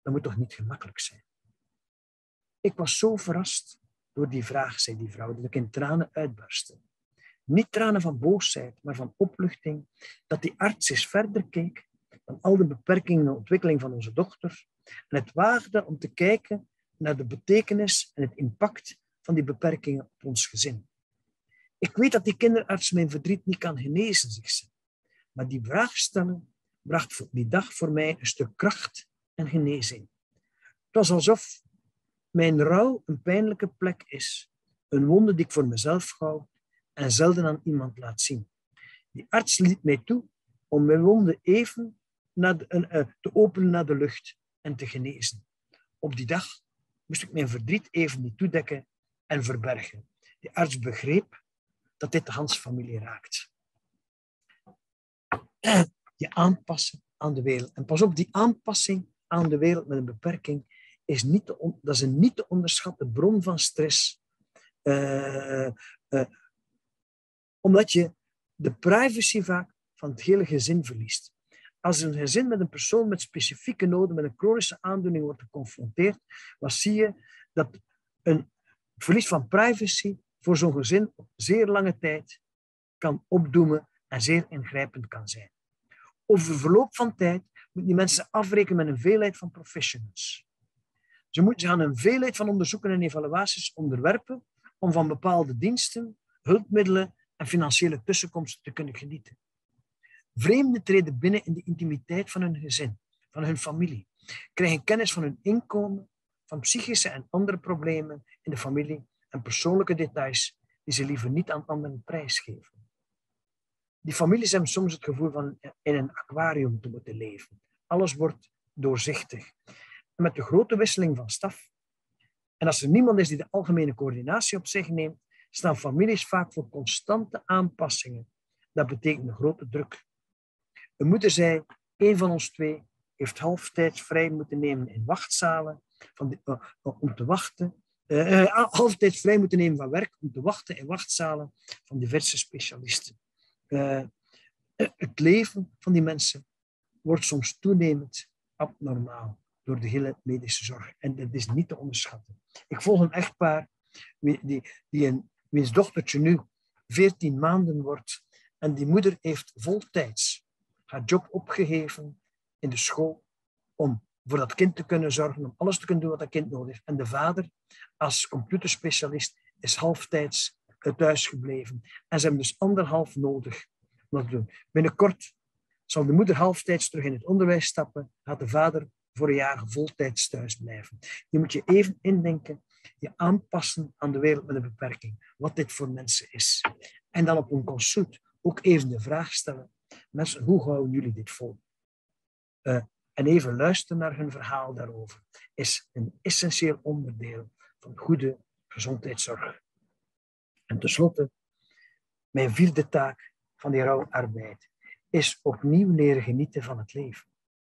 dat moet toch niet gemakkelijk zijn? Ik was zo verrast door die vraag, zei die vrouw, dat ik in tranen uitbarstte. Niet tranen van boosheid, maar van opluchting, dat die arts eens verder keek dan al de beperkingen en ontwikkeling van onze dochter en het waagde om te kijken naar de betekenis en het impact van die beperkingen op ons gezin. Ik weet dat die kinderarts mijn verdriet niet kan genezen, zegt ze. Maar die vraag stellen bracht voor die dag voor mij een stuk kracht en genezing. Het was alsof mijn rouw een pijnlijke plek is, een wonde die ik voor mezelf hou en zelden aan iemand laat zien. Die arts liet mij toe om mijn wonde even naar de, uh, te openen naar de lucht en te genezen. Op die dag moest ik mijn verdriet even niet toedekken en verbergen. Die arts begreep dat dit de Hans familie raakt. Je aanpassen aan de wereld. En pas op, die aanpassing aan de wereld met een beperking is niet te, dat is een niet te onderschatten bron van stress. Uh, uh, omdat je de privacy vaak van het hele gezin verliest. Als een gezin met een persoon met specifieke noden, met een chronische aandoening wordt geconfronteerd, dan zie je dat een verlies van privacy voor zo'n gezin op zeer lange tijd kan opdoemen en zeer ingrijpend kan zijn. Over verloop van tijd moeten die mensen afrekenen met een veelheid van professionals. Ze moeten zich aan een veelheid van onderzoeken en evaluaties onderwerpen om van bepaalde diensten, hulpmiddelen en financiële tussenkomsten te kunnen genieten. Vreemden treden binnen in de intimiteit van hun gezin, van hun familie, krijgen kennis van hun inkomen, van psychische en andere problemen in de familie en persoonlijke details die ze liever niet aan anderen prijsgeven. Die families hebben soms het gevoel van in een aquarium te moeten leven. Alles wordt doorzichtig. En met de grote wisseling van staf, en als er niemand is die de algemene coördinatie op zich neemt, staan families vaak voor constante aanpassingen. Dat betekent een grote druk. Een moeder zei, een van ons twee heeft halftijds vrij moeten nemen in wachtzalen van de, uh, om te wachten. Uh, uh, halftijds vrij moeten nemen van werk om te wachten in wachtzalen van diverse specialisten. Uh, het leven van die mensen wordt soms toenemend abnormaal door de hele medische zorg. En dat is niet te onderschatten. Ik volg een echtpaar die, die, die een, wiens dochtertje nu veertien maanden wordt. En die moeder heeft voltijds haar job opgegeven in de school om voor dat kind te kunnen zorgen, om alles te kunnen doen wat dat kind nodig heeft. En de vader, als computerspecialist, is halftijds thuis gebleven. En ze hebben dus anderhalf nodig om dat te doen. Binnenkort zal de moeder halftijds terug in het onderwijs stappen, gaat de vader voor een jaar voltijds thuis blijven. Je moet je even indenken, je aanpassen aan de wereld met een beperking, wat dit voor mensen is. En dan op een consult ook even de vraag stellen, mensen, hoe houden jullie dit vol? Uh, en even luisteren naar hun verhaal daarover is een essentieel onderdeel van goede gezondheidszorg. En tenslotte, mijn vierde taak van die rouwarbeid is opnieuw leren genieten van het leven.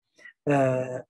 Uh,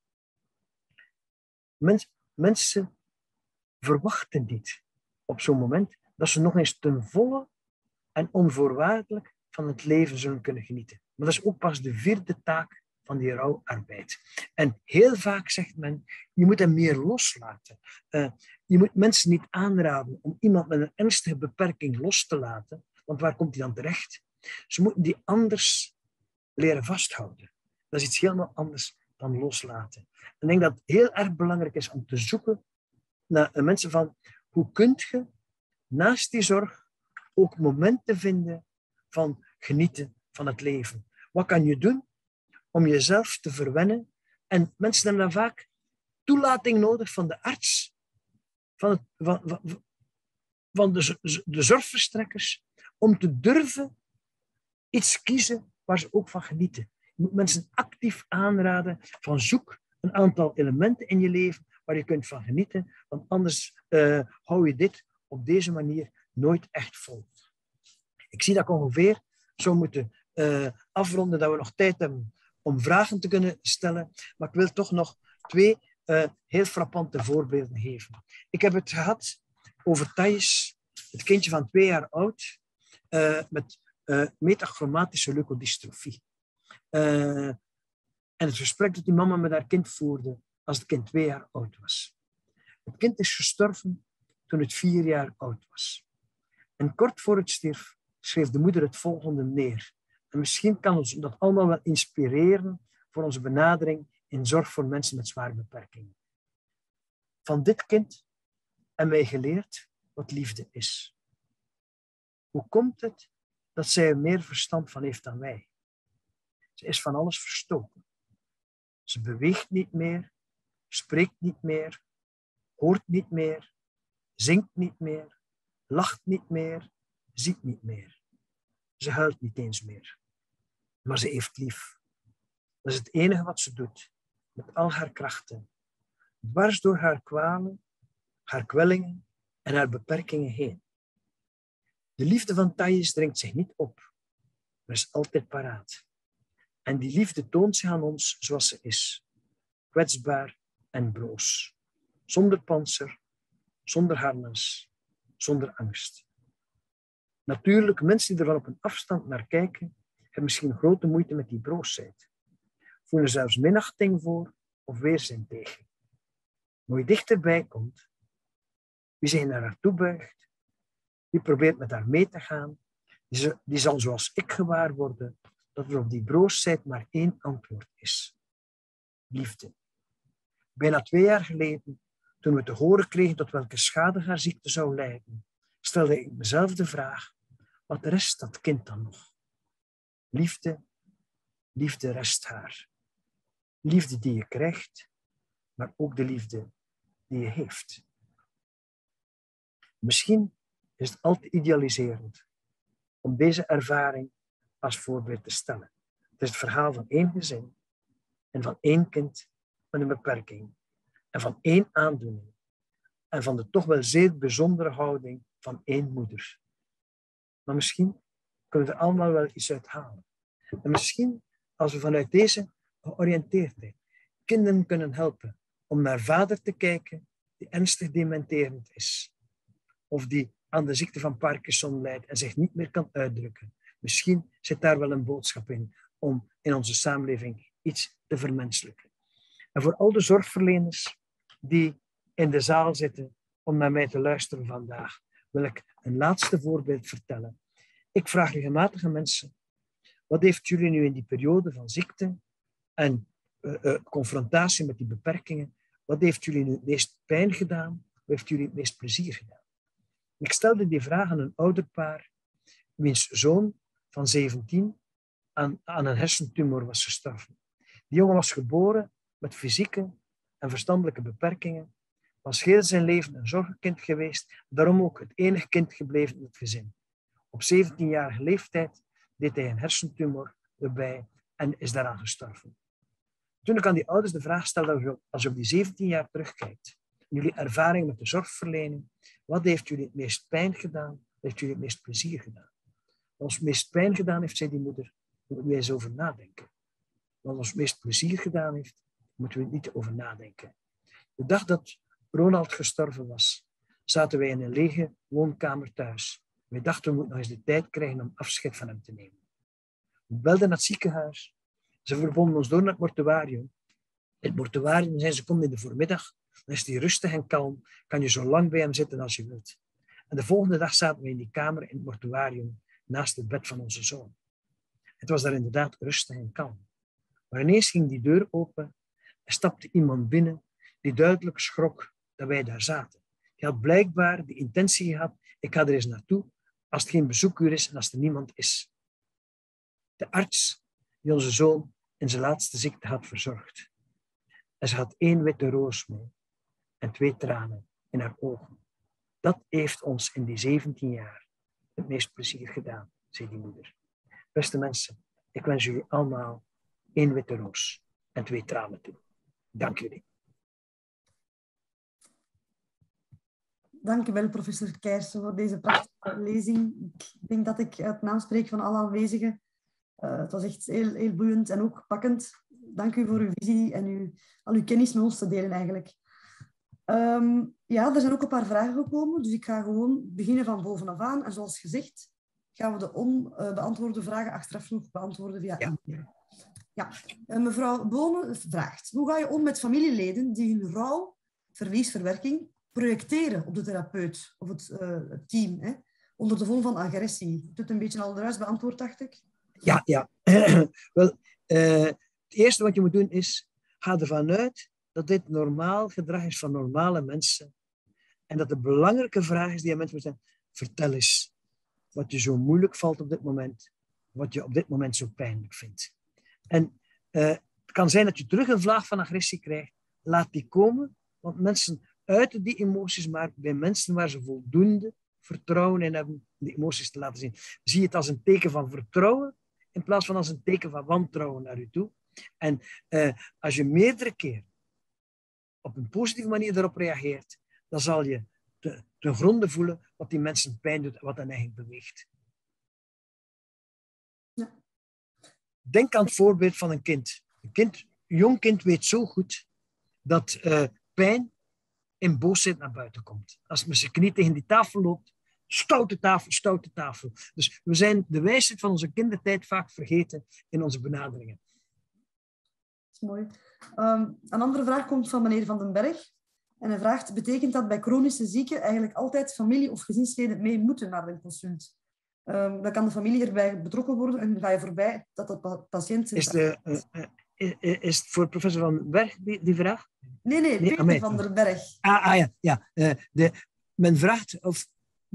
mens, mensen verwachten niet op zo'n moment dat ze nog eens ten volle en onvoorwaardelijk van het leven zullen kunnen genieten. Maar dat is ook pas de vierde taak van die rouwarbeid. En heel vaak zegt men, je moet hem meer loslaten. Uh, je moet mensen niet aanraden om iemand met een ernstige beperking los te laten, want waar komt hij dan terecht? Ze moeten die anders leren vasthouden. Dat is iets helemaal anders dan loslaten. En ik denk dat het heel erg belangrijk is om te zoeken naar mensen van, hoe kun je naast die zorg ook momenten vinden van genieten van het leven? Wat kan je doen om jezelf te verwennen? En mensen hebben dan vaak toelating nodig van de arts, van, het, van, van, van de, de zorgverstrekkers, om te durven iets kiezen waar ze ook van genieten. Je moet mensen actief aanraden van zoek een aantal elementen in je leven waar je kunt van genieten, want anders uh, hou je dit op deze manier nooit echt vol. Ik zie dat ik ongeveer zou moeten uh, afronden, dat we nog tijd hebben om vragen te kunnen stellen, maar ik wil toch nog twee uh, heel frappante voorbeelden geven. Ik heb het gehad over Thijs, het kindje van twee jaar oud, uh, met uh, metachromatische leukodystrofie. Uh, en het gesprek dat die mama met haar kind voerde, als het kind twee jaar oud was. Het kind is gestorven toen het vier jaar oud was. En kort voor het stierf schreef de moeder het volgende neer. En misschien kan ons dat allemaal wel inspireren voor onze benadering in zorg voor mensen met zware beperkingen. Van dit kind hebben wij geleerd wat liefde is. Hoe komt het dat zij er meer verstand van heeft dan wij? Ze is van alles verstoken. Ze beweegt niet meer, spreekt niet meer, hoort niet meer, zingt niet meer, lacht niet meer, ziet niet meer. Ze huilt niet eens meer. Maar ze heeft lief. Dat is het enige wat ze doet, met al haar krachten. Dwars door haar kwalen, haar kwellingen en haar beperkingen heen. De liefde van Thais dringt zich niet op, maar is altijd paraat. En die liefde toont zich aan ons zoals ze is. Kwetsbaar en broos. Zonder pantser, zonder harnas, zonder angst. Natuurlijk, mensen die er van op een afstand naar kijken, hebben misschien grote moeite met die broosheid. Voelen zelfs minachting voor of weerzin tegen. Maar wie dichterbij komt, wie zich naar haar toe buigt, wie probeert met haar mee te gaan, die zal zoals ik gewaar worden dat er op die broosheid maar één antwoord is. Liefde. Bijna twee jaar geleden, toen we te horen kregen tot welke schade haar ziekte zou leiden, stelde ik mezelf de vraag, wat rest dat kind dan nog? Liefde, liefde rest haar. Liefde die je krijgt, maar ook de liefde die je heeft. Misschien is het al te idealiserend om deze ervaring als voorbeeld te stellen. Het is het verhaal van één gezin en van één kind met een beperking en van één aandoening en van de toch wel zeer bijzondere houding van één moeder. Maar misschien kunnen we er allemaal wel iets uit halen. En misschien, als we vanuit deze georiënteerdheid kinderen kunnen helpen om naar vader te kijken die ernstig dementerend is, of die aan de ziekte van Parkinson lijdt en zich niet meer kan uitdrukken. Misschien zit daar wel een boodschap in om in onze samenleving iets te vermenselijken. En voor al de zorgverleners die in de zaal zitten om naar mij te luisteren vandaag, wil ik een laatste voorbeeld vertellen. Ik vraag regelmatig aan mensen, wat heeft jullie nu in die periode van ziekte en uh, uh, confrontatie met die beperkingen, wat heeft jullie nu het meest pijn gedaan, wat heeft jullie het meest plezier gedaan? Ik stelde die vraag aan een ouderpaar wiens zoon van zeventien aan, aan een hersentumor was gestorven. Die jongen was geboren met fysieke en verstandelijke beperkingen, was heel zijn leven een zorgkind geweest, daarom ook het enige kind gebleven in het gezin. Op zeventienjarige leeftijd deed hij een hersentumor erbij en is daaraan gestorven. Toen ik aan die ouders de vraag stelde, als je op die zeventien jaar terugkijkt, jullie ervaring met de zorgverlening, wat heeft jullie het meest pijn gedaan, wat heeft jullie het meest plezier gedaan? Wat ons het meest pijn gedaan heeft, zei die moeder, moeten we eens over nadenken. Wat ons het meest plezier gedaan heeft, moeten we niet over nadenken. De dag dat Ronald gestorven was, zaten wij in een lege woonkamer thuis. Wij dachten, we moeten nog eens de tijd krijgen om afscheid van hem te nemen. We belden naar het ziekenhuis. Ze verbonden ons door naar het mortuarium. In het mortuarium zijn ze komen in de voormiddag. Dan is hij rustig en kalm. Kan je zo lang bij hem zitten als je wilt. En de volgende dag zaten we in die kamer in het mortuarium naast het bed van onze zoon. Het was daar inderdaad rustig en kalm. Maar ineens ging die deur open en stapte iemand binnen die duidelijk schrok dat wij daar zaten. Die had blijkbaar de intentie gehad, ik ga er eens naartoe als het geen bezoekuur is en als er niemand is. De arts die onze zoon in zijn laatste ziekte had verzorgd. En ze had één witte roos mee en twee tranen in haar ogen. Dat heeft ons in die zeventien jaar het meest plezier gedaan, zei die moeder. Beste mensen, ik wens jullie allemaal één witte roos en twee tranen toe. Dank jullie. Dank u wel, professor Keijsen, voor deze prachtige lezing. Ik denk dat ik uit naam spreek van alle aanwezigen. Uh, het was echt heel, heel boeiend en ook pakkend. Dank u voor uw visie en uw, al uw kennis met ons te delen eigenlijk. Um, ja, er zijn ook een paar vragen gekomen, dus ik ga gewoon beginnen van bovenaf aan. En zoals gezegd, gaan we de onbeantwoorde uh, vragen achteraf nog beantwoorden via ja. e-mail. Ja, uh, mevrouw Bomen vraagt, hoe ga je om met familieleden die hun rouw, verliesverwerking, projecteren op de therapeut of het, uh, het team, hè? Onder de vorm van agressie? Je hebt een beetje al eruit beantwoord, dacht ik. Ja, ja. Wel, uh, het eerste wat je moet doen is, ga ervan uit dat dit normaal gedrag is van normale mensen. En dat de belangrijke vraag is die aan mensen moet zijn, vertel eens wat je zo moeilijk valt op dit moment, wat je op dit moment zo pijnlijk vindt. En uh, het kan zijn dat je terug een vlaag van agressie krijgt, laat die komen, want mensen uiten die emoties maar bij mensen waar ze voldoende vertrouwen in hebben die emoties te laten zien. Zie het als een teken van vertrouwen in plaats van als een teken van wantrouwen naar u toe. En uh, als je meerdere keren op een positieve manier daarop reageert, dan zal je te, ten gronde voelen wat die mensen pijn doet en wat hen eigenlijk beweegt. Ja. Denk aan het voorbeeld van een kind. Een kind, een jong kind weet zo goed dat uh, pijn in boosheid naar buiten komt. Als het met zijn knie tegen die tafel loopt, stoute tafel, stoute tafel. Dus we zijn de wijsheid van onze kindertijd vaak vergeten in onze benaderingen. Dat is mooi. Um, een andere vraag komt van meneer Van den Berg. En hij vraagt, betekent dat bij chronische zieken eigenlijk altijd familie of gezinsleden mee moeten naar een consult? Um, dan kan de familie erbij betrokken worden en ga je voorbij dat de patiënt... Is, de, uh, uh, is het voor professor Van den Berg die, die vraag? Nee, nee, Peter nee, Van den Berg. Ah, ah ja, ja. Uh, de, men vraagt of,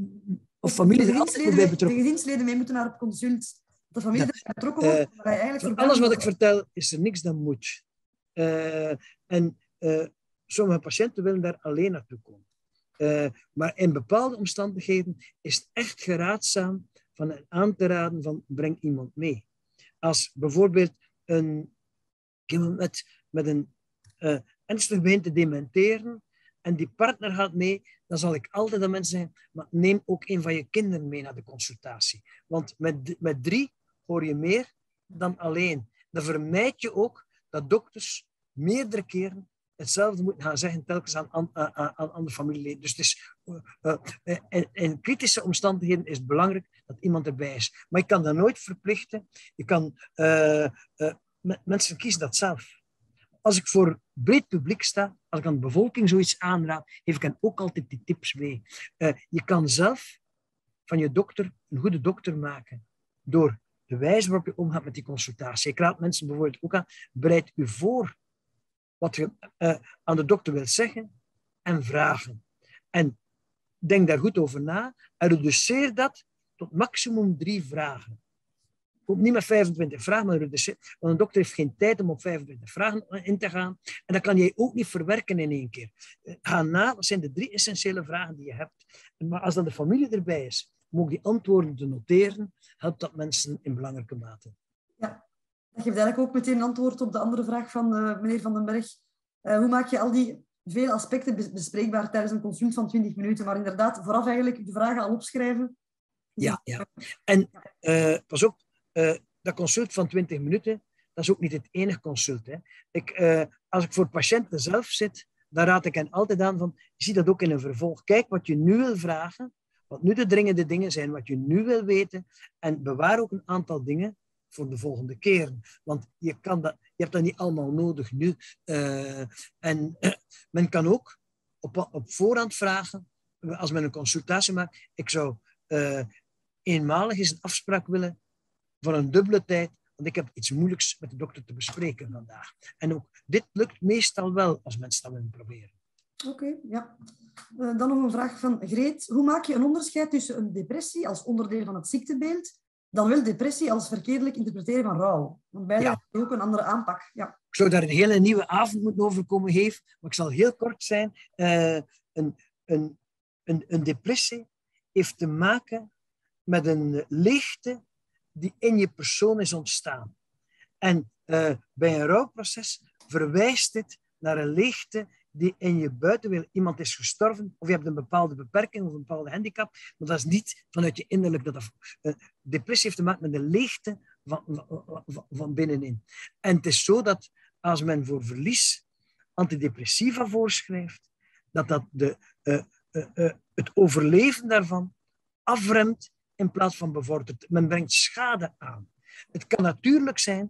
of familie er altijd bij betrokken... De gezinsleden mee moeten naar het consult. De familie ja. erbij betrokken wordt. Uh, hij eigenlijk alles wat ik vertel is er niks dan moet. Uh, en uh, sommige patiënten willen daar alleen naartoe komen. Uh, maar in bepaalde omstandigheden is het echt geraadzaam van een aan te raden van breng iemand mee. Als bijvoorbeeld een, iemand met, met een uh, ernstig begint te dementeren en die partner gaat mee, dan zal ik altijd aan mensen zeggen, maar neem ook een van je kinderen mee naar de consultatie. Want met, met drie hoor je meer dan alleen. Dan vermijd je ook dat dokters meerdere keren hetzelfde moeten gaan zeggen telkens aan, aan, aan, aan de familieleden. Dus het is, uh, uh, in, in kritische omstandigheden is het belangrijk dat iemand erbij is. Maar je kan dat nooit verplichten. Je kan, uh, uh, mensen kiezen dat zelf. Als ik voor breed publiek sta, als ik aan de bevolking zoiets aanraad, geef ik hen ook altijd die tips mee. Uh, je kan zelf van je dokter een goede dokter maken door de wijze waarop je omgaat met die consultatie. Ik raad mensen bijvoorbeeld ook aan, bereid u voor wat je uh, aan de dokter wilt zeggen en vragen. En denk daar goed over na en reduceer dat tot maximum drie vragen. Kom niet met vijfentwintig vragen, maar reduceer. Want een dokter heeft geen tijd om op vijfentwintig vragen in te gaan. En dat kan jij ook niet verwerken in één keer. Ga na, wat zijn de drie essentiële vragen die je hebt. Maar als dan de familie erbij is, om ook die antwoorden te noteren, helpt dat mensen in belangrijke mate. Ja. Dat geeft eigenlijk ook meteen een antwoord op de andere vraag van uh, meneer Van den Berg. Uh, hoe maak je al die vele aspecten bespreekbaar tijdens een consult van twintig minuten? Maar inderdaad, vooraf eigenlijk de vragen al opschrijven. Ja, ja. En uh, pas op, uh, dat consult van twintig minuten, dat is ook niet het enige consult. Hè. Ik, uh, als ik voor patiënten zelf zit, dan raad ik hen altijd aan van, zie dat ook in een vervolg. Kijk wat je nu wil vragen, wat nu de dringende dingen zijn, wat je nu wil weten, en bewaar ook een aantal dingen voor de volgende keer. Want je, kan dat, je hebt dat niet allemaal nodig nu. Uh, en uh, men kan ook op, op voorhand vragen, als men een consultatie maakt, ik zou uh, eenmalig eens een afspraak willen voor een dubbele tijd, want ik heb iets moeilijks met de dokter te bespreken vandaag. En ook dit lukt meestal wel als mensen dat willen proberen. Oké, okay, ja. Uh, dan nog een vraag van Greet. Hoe maak je een onderscheid tussen een depressie als onderdeel van het ziektebeeld dan wel depressie als verkeerdelijk interpreteren van rouw? Want beide ja. hebben ook een andere aanpak. Ja. Ik zou daar een hele nieuwe avond moeten over komen geven, maar ik zal heel kort zijn. Uh, een, een, een, een depressie heeft te maken met een leegte die in je persoon is ontstaan. En uh, bij een rouwproces verwijst dit naar een leegte die in je buitenwereld, iemand is gestorven, of je hebt een bepaalde beperking of een bepaalde handicap, maar dat is niet vanuit je innerlijk. Dat uh, depressie heeft te maken met de leegte van, van, van, van binnenin. En het is zo dat als men voor verlies antidepressiva voorschrijft, dat dat de, uh, uh, uh, het overleven daarvan afremt in plaats van bevordert. Men brengt schade aan. Het kan natuurlijk zijn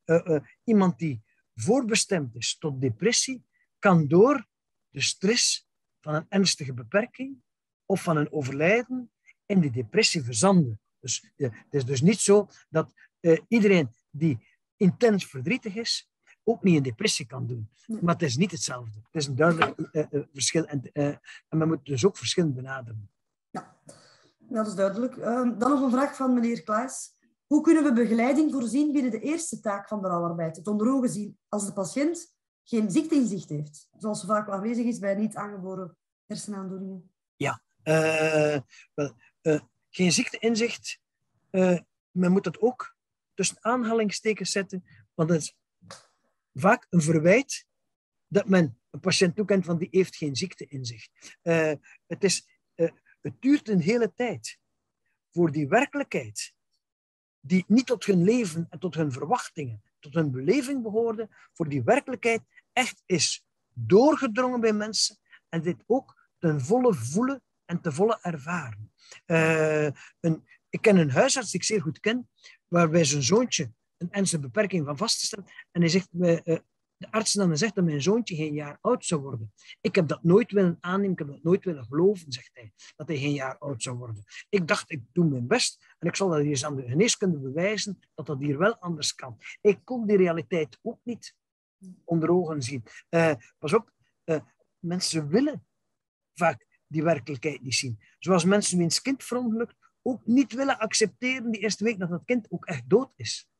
uh, uh, iemand die voorbestemd is tot depressie, kan door de stress van een ernstige beperking of van een overlijden in die depressie verzanden. Dus uh, het is dus niet zo dat uh, iedereen die intens verdrietig is, ook niet een depressie kan doen. Nee. Maar het is niet hetzelfde. Het is een duidelijk uh, uh, verschil. En, uh, en men moet dus ook verschillend benaderen. Ja, dat is duidelijk. Uh, dan nog een vraag van meneer Klaes. Hoe kunnen we begeleiding voorzien binnen de eerste taak van de rouwarbeid? Het onder ogen zien als de patiënt geen ziekteinzicht heeft, zoals vaak aanwezig is bij niet aangeboren hersenaandoeningen. Ja, uh, wel, uh, geen ziekteinzicht. Uh, men moet dat ook tussen aanhalingstekens zetten, want het is vaak een verwijt dat men een patiënt toekent van die heeft geen ziekteinzicht. Uh, het, is, uh, het duurt een hele tijd voor die werkelijkheid, die niet tot hun leven en tot hun verwachtingen, tot hun beleving behoorde, voor die werkelijkheid echt is doorgedrongen bij mensen en dit ook ten volle voelen en ten volle ervaren. Uh, een, ik ken een huisarts die ik zeer goed ken, waarbij zijn zoontje een ernstige beperking van vast te stellen. En hij zegt, uh, de arts dan zegt dat mijn zoontje geen jaar oud zou worden. Ik heb dat nooit willen aannemen, ik heb dat nooit willen geloven, zegt hij, dat hij geen jaar oud zou worden. Ik dacht, ik doe mijn best en ik zal dat hier eens aan de geneeskunde bewijzen dat dat hier wel anders kan. Ik kon die realiteit ook niet onder ogen zien. Uh, pas op, uh, mensen willen vaak die werkelijkheid niet zien. Zoals mensen wiens kind verongelukt ook niet willen accepteren die eerste week dat dat kind ook echt dood is.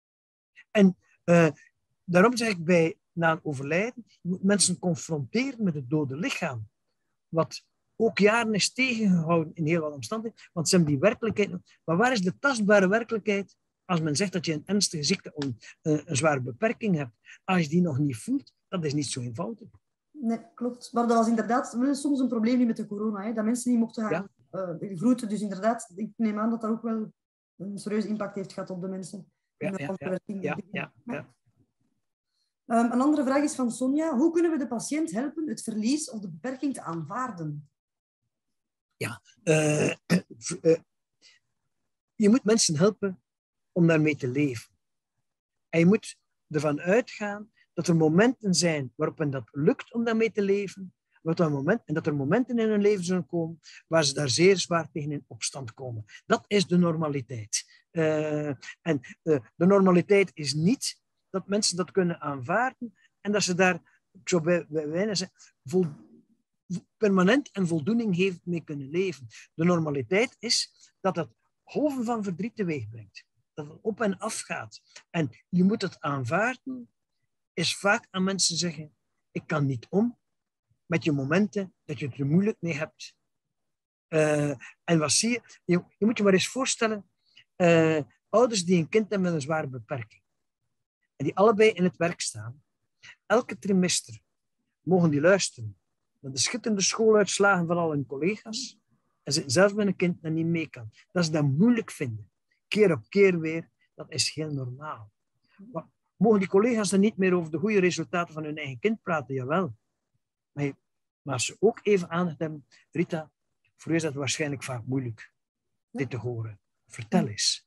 En uh, daarom zeg ik bij, na een overlijden, je moet mensen confronteren met het dode lichaam. Wat ook jaren is tegengehouden in heel wat omstandigheden, want ze hebben die werkelijkheid. Maar waar is de tastbare werkelijkheid als men zegt dat je een ernstige ziekte of een, een zware beperking hebt? Als je die nog niet voelt, dat is niet zo eenvoudig. Nee, klopt. Maar dat was inderdaad soms een probleem met de corona, hè, dat mensen niet mochten gaan ja. uh, groeten. Dus inderdaad, ik neem aan dat dat ook wel een serieuze impact heeft gehad op de mensen. Ja, ja, ja, ja, ja, ja. Um, een andere vraag is van Sonja. Hoe kunnen we de patiënt helpen het verlies of de beperking te aanvaarden? Ja, uh, uh, je moet mensen helpen om daarmee te leven. En je moet ervan uitgaan dat er momenten zijn waarop hen dat lukt om daarmee te leven, wat een moment, en dat er momenten in hun leven zullen komen waar ze daar zeer zwaar tegen in opstand komen. Dat is de normaliteit. Uh, en uh, de normaliteit is niet dat mensen dat kunnen aanvaarden en dat ze daar, ik zou bij, bij weinig zeggen, vol, permanent en voldoening heeft mee kunnen leven. De normaliteit is dat het golven van verdriet teweeg brengt. Dat het op en af gaat. En je moet het aanvaarden, is vaak aan mensen zeggen, ik kan niet om met je momenten dat je het er moeilijk mee hebt. Uh, en wat zie je? je? Je moet je maar eens voorstellen, uh, ouders die een kind hebben met een zware beperking. En die allebei in het werk staan. Elke trimester mogen die luisteren naar de schitterende schooluitslagen van al hun collega's. En zitten zelf met een kind dat niet mee kan. Dat ze dat moeilijk vinden. Keer op keer weer. Dat is heel normaal. Maar mogen die collega's dan niet meer over de goede resultaten van hun eigen kind praten? Jawel. Maar, maar als ze ook even aandacht hebben. Rita, voor u is dat waarschijnlijk vaak moeilijk. Dit te horen. Vertel eens.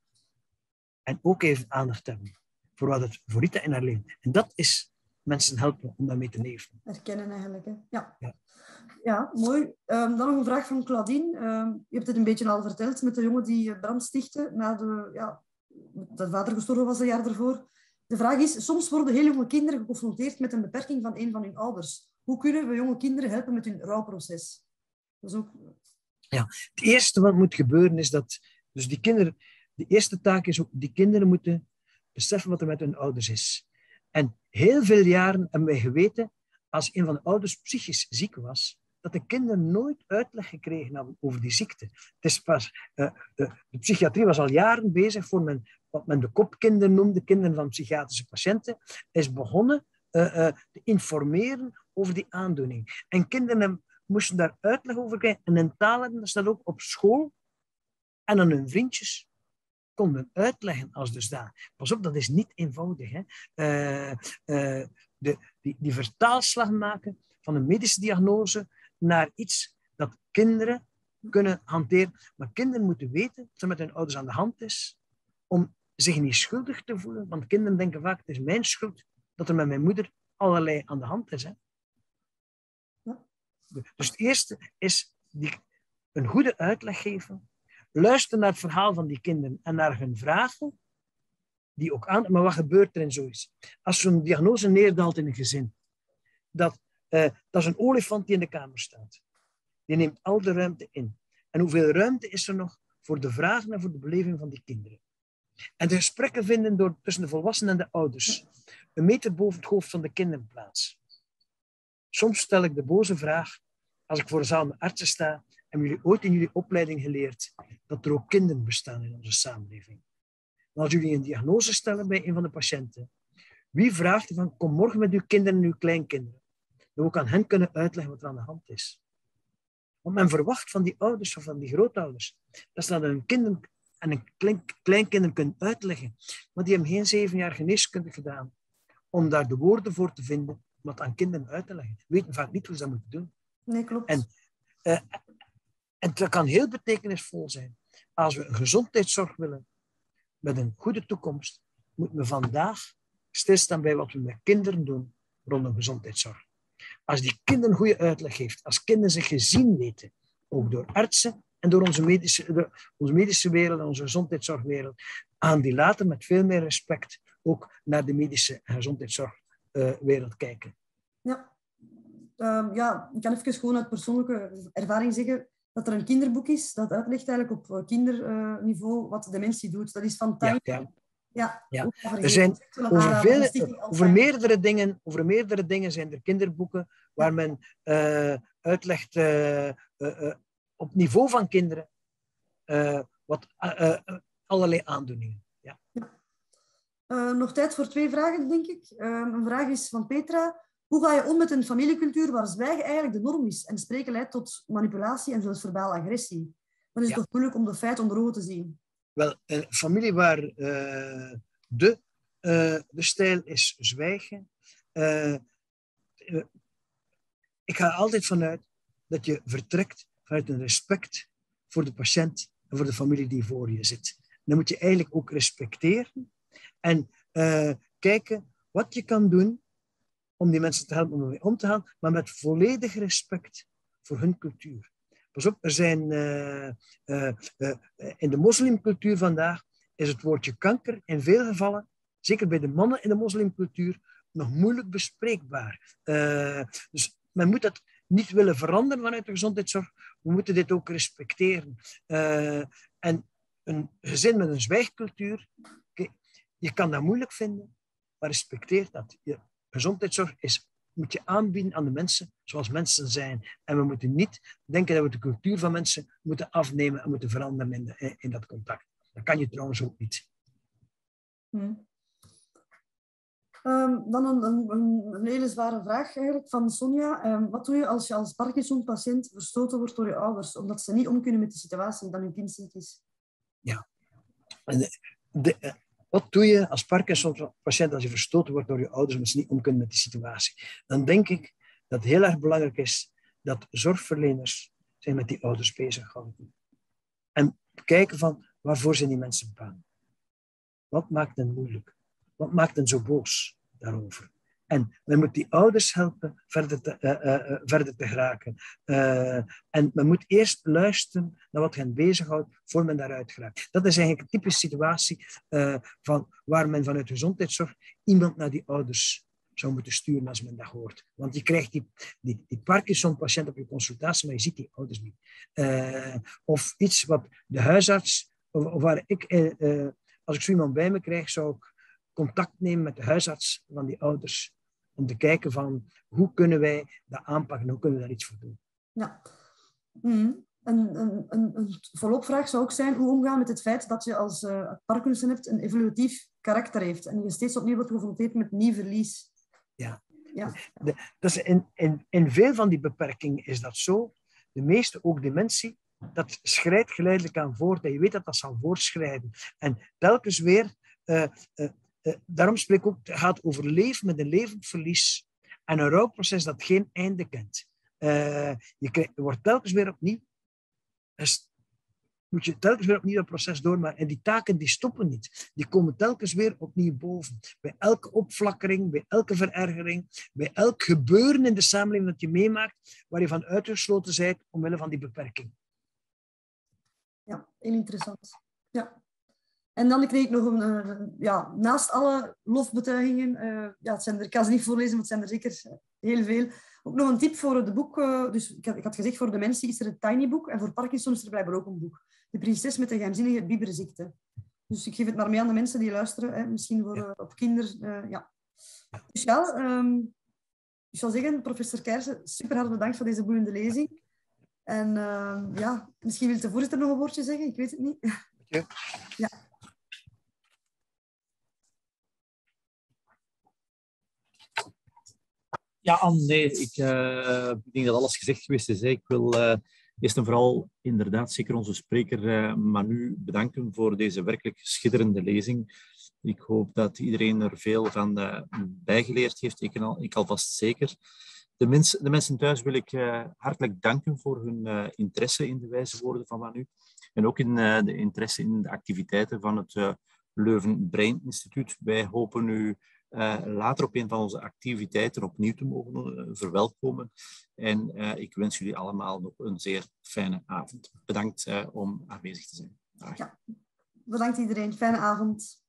En ook even aandacht hebben. Voor wat het voor Rita in haar leven. En dat is mensen helpen om daarmee te leven. Herkennen eigenlijk, hè? Ja. Ja. Ja, mooi. Um, dan nog een vraag van Claudine. Um, je hebt het een beetje al verteld met de jongen die brand stichtte na de, ja, dat vader gestorven was een jaar ervoor. De vraag is, soms worden heel jonge kinderen geconfronteerd met een beperking van een van hun ouders. Hoe kunnen we jonge kinderen helpen met hun rouwproces? Dat is ook... Ja, het eerste wat moet gebeuren is dat... Dus die kinderen... De eerste taak is ook, die kinderen moeten beseffen wat er met hun ouders is. En heel veel jaren hebben wij geweten, als een van de ouders psychisch ziek was, dat de kinderen nooit uitleg gekregen hadden over die ziekte. Het is pas, uh, de, de psychiatrie was al jaren bezig voor men, wat men de kopkinderen noemde, kinderen van psychiatrische patiënten, is begonnen uh, uh, te informeren over die aandoening. En kinderen hebben, moesten daar uitleg over krijgen. En in taal hebben dat staat ook op school en aan hun vriendjes konden uitleggen als dusdanig. Pas op, dat is niet eenvoudig. Hè? Uh, uh, de, die, die vertaalslag maken van een medische diagnose naar iets dat kinderen kunnen hanteren. Maar kinderen moeten weten wat er met hun ouders aan de hand is, om zich niet schuldig te voelen, want kinderen denken vaak, het is mijn schuld dat er met mijn moeder allerlei aan de hand is. Hè? Ja. Dus het eerste is die, een goede uitleg geven, luisteren naar het verhaal van die kinderen en naar hun vragen, die ook aan, maar wat gebeurt er in zoiets? Als zo'n diagnose neerdaalt in een gezin, dat, uh, dat is een olifant die in de kamer staat. Die neemt al de ruimte in. En hoeveel ruimte is er nog voor de vragen en voor de beleving van die kinderen? En de gesprekken vinden door, tussen de volwassenen en de ouders een meter boven het hoofd van de kinderen plaats. Soms stel ik de boze vraag, als ik voor een zaal met artsen sta, hebben jullie ooit in jullie opleiding geleerd dat er ook kinderen bestaan in onze samenleving? En als jullie een diagnose stellen bij een van de patiënten, wie vraagt er van, kom morgen met uw kinderen en uw kleinkinderen? Dat we ook aan hen kunnen uitleggen wat er aan de hand is. Want men verwacht van die ouders of van die grootouders dat ze dat hun kinderen en hun klein, kleinkinderen kunnen uitleggen. Maar die hebben geen zeven jaar geneeskunde gedaan om daar de woorden voor te vinden om dat aan kinderen uit te leggen. Weten vaak niet hoe ze dat moeten doen. Nee, klopt. En, uh, en dat kan heel betekenisvol zijn. Als we een gezondheidszorg willen met een goede toekomst, moeten we vandaag stilstaan bij wat we met kinderen doen rondom gezondheidszorg. Als die kinderen een goede uitleg geeft, als kinderen zich gezien weten, ook door artsen en door onze medische, door onze medische wereld en onze gezondheidszorgwereld, gaan die later met veel meer respect ook naar de medische en gezondheidszorgwereld uh, kijken. Ja. Um, ja, ik kan even gewoon uit persoonlijke ervaring zeggen dat er een kinderboek is dat uitlegt eigenlijk op kinderniveau wat dementie doet. Dat is van Time. Ja, ja. Ja, ja. Er zijn over, veel, over, meerdere dingen, over meerdere dingen zijn er kinderboeken waar men uh, uitlegt uh, uh, uh, op niveau van kinderen uh, wat, uh, uh, allerlei aandoeningen. Ja. Ja. Uh, nog tijd voor twee vragen, denk ik. Uh, een vraag is van Petra. Hoe ga je om met een familiecultuur waar zwijgen eigenlijk de norm is en spreken leidt tot manipulatie en zelfs verbale agressie? Dan is het ja. toch moeilijk om de feiten onder ogen te zien. Wel, een familie waar uh, de, uh, de stijl is zwijgen. Uh, uh, ik ga er altijd vanuit dat je vertrekt vanuit een respect voor de patiënt en voor de familie die voor je zit. Dan moet je eigenlijk ook respecteren en uh, kijken wat je kan doen om die mensen te helpen om ermee om te gaan, maar met volledig respect voor hun cultuur. Pas op, er zijn uh, uh, uh, in de moslimcultuur vandaag is het woordje kanker in veel gevallen, zeker bij de mannen in de moslimcultuur, nog moeilijk bespreekbaar. Uh, dus men moet dat niet willen veranderen vanuit de gezondheidszorg. We moeten dit ook respecteren. Uh, en een gezin met een zwijgcultuur, okay, je kan dat moeilijk vinden, maar respecteer dat. Je gezondheidszorg is, moet je aanbieden aan de mensen zoals mensen zijn. En we moeten niet denken dat we de cultuur van mensen moeten afnemen en moeten veranderen in, de, in dat contact. Dat kan je trouwens ook niet. Hmm. Um, dan een, een, een hele zware vraag eigenlijk van Sonja. Um, wat doe je als je als Parkinson-patiënt verstoten wordt door je ouders, omdat ze niet om kunnen met de situatie dat hun kind ziek is? Ja. De, de, wat doe je als Parkinson-patiënt als je verstoten wordt door je ouders, omdat ze niet om kunnen met die situatie? Dan denk ik dat het heel erg belangrijk is dat zorgverleners zich met die ouders bezighouden. En kijken van, waarvoor zijn die mensen bang? Wat maakt hen moeilijk? Wat maakt hen zo boos daarover? En men moet die ouders helpen verder te, uh, uh, verder te geraken. Uh, en men moet eerst luisteren naar wat hen bezighoudt, voor men daaruit geraakt. Dat is eigenlijk een typische situatie uh, van waar men vanuit de gezondheidszorg iemand naar die ouders zou moeten sturen als men dat hoort. Want je krijgt die, die, die Parkinson-patiënt op je consultatie, maar je ziet die ouders niet. Uh, of iets wat de huisarts, of, of waar ik, uh, uh, als ik zo iemand bij me krijg, zou ik contact nemen met de huisarts van die ouders. Om te kijken van, hoe kunnen wij dat aanpakken, hoe kunnen we daar iets voor doen. Ja. Mm. Een, een, een, een volopvraag zou ook zijn, hoe omgaan met het feit dat je als uh, Parkinson hebt een evolutief karakter heeft en je steeds opnieuw wordt geconfronteerd met nieuw verlies. Ja. Ja. De, dat is in, in, in veel van die beperkingen is dat zo. De meeste, ook dementie, dat schrijdt geleidelijk aan voort en je weet dat dat zal voortschrijden. En telkens weer... Uh, uh, Uh, daarom spreek ik ook, het gaat over leven met een levend verlies en een rouwproces dat geen einde kent. Uh, je, krijgt, je wordt telkens weer opnieuw moet je telkens weer opnieuw dat proces doormaken. En die taken die stoppen niet. Die komen telkens weer opnieuw boven. Bij elke opflakkering, bij elke verergering, bij elk gebeuren in de samenleving dat je meemaakt, waar je van uitgesloten bent omwille van die beperking. Ja, heel interessant. Ja. En dan kreeg ik nog een, uh, ja, naast alle lofbetuigingen, uh, ja, het zijn er, ik kan ze niet voorlezen, maar het zijn er zeker heel veel. Ook nog een tip voor het boek. Uh, dus ik had, ik had gezegd, voor dementie is er een tiny boek en voor Parkinson is er blijkbaar ook een boek. De prinses met de geheimzinnige bieberziekte. Dus ik geef het maar mee aan de mensen die luisteren. Hè, misschien voor, uh, op kinderen. Uh, ja. Dus ja, um, ik zou zeggen, professor Keijsen, super hartelijk bedankt voor deze boeiende lezing. En uh, ja, misschien wil de voorzitter nog een woordje zeggen, ik weet het niet. Ja. Ja. Ja, Anne, nee, ik uh, denk dat alles gezegd geweest is. Hè. Ik wil uh, eerst en vooral inderdaad zeker onze spreker uh, Manu bedanken voor deze werkelijk schitterende lezing. Ik hoop dat iedereen er veel van uh, bijgeleerd heeft. Ik, al, ik alvast zeker. De, mens, de mensen thuis wil ik uh, hartelijk danken voor hun uh, interesse in de wijze woorden van Manu. En ook in uh, de interesse in de activiteiten van het uh, Leuven Brain Instituut. Wij hopen u Uh, later op een van onze activiteiten opnieuw te mogen uh, verwelkomen. En uh, ik wens jullie allemaal nog een zeer fijne avond. Bedankt uh, om aanwezig te zijn. Dag. Ja, bedankt iedereen. Fijne avond.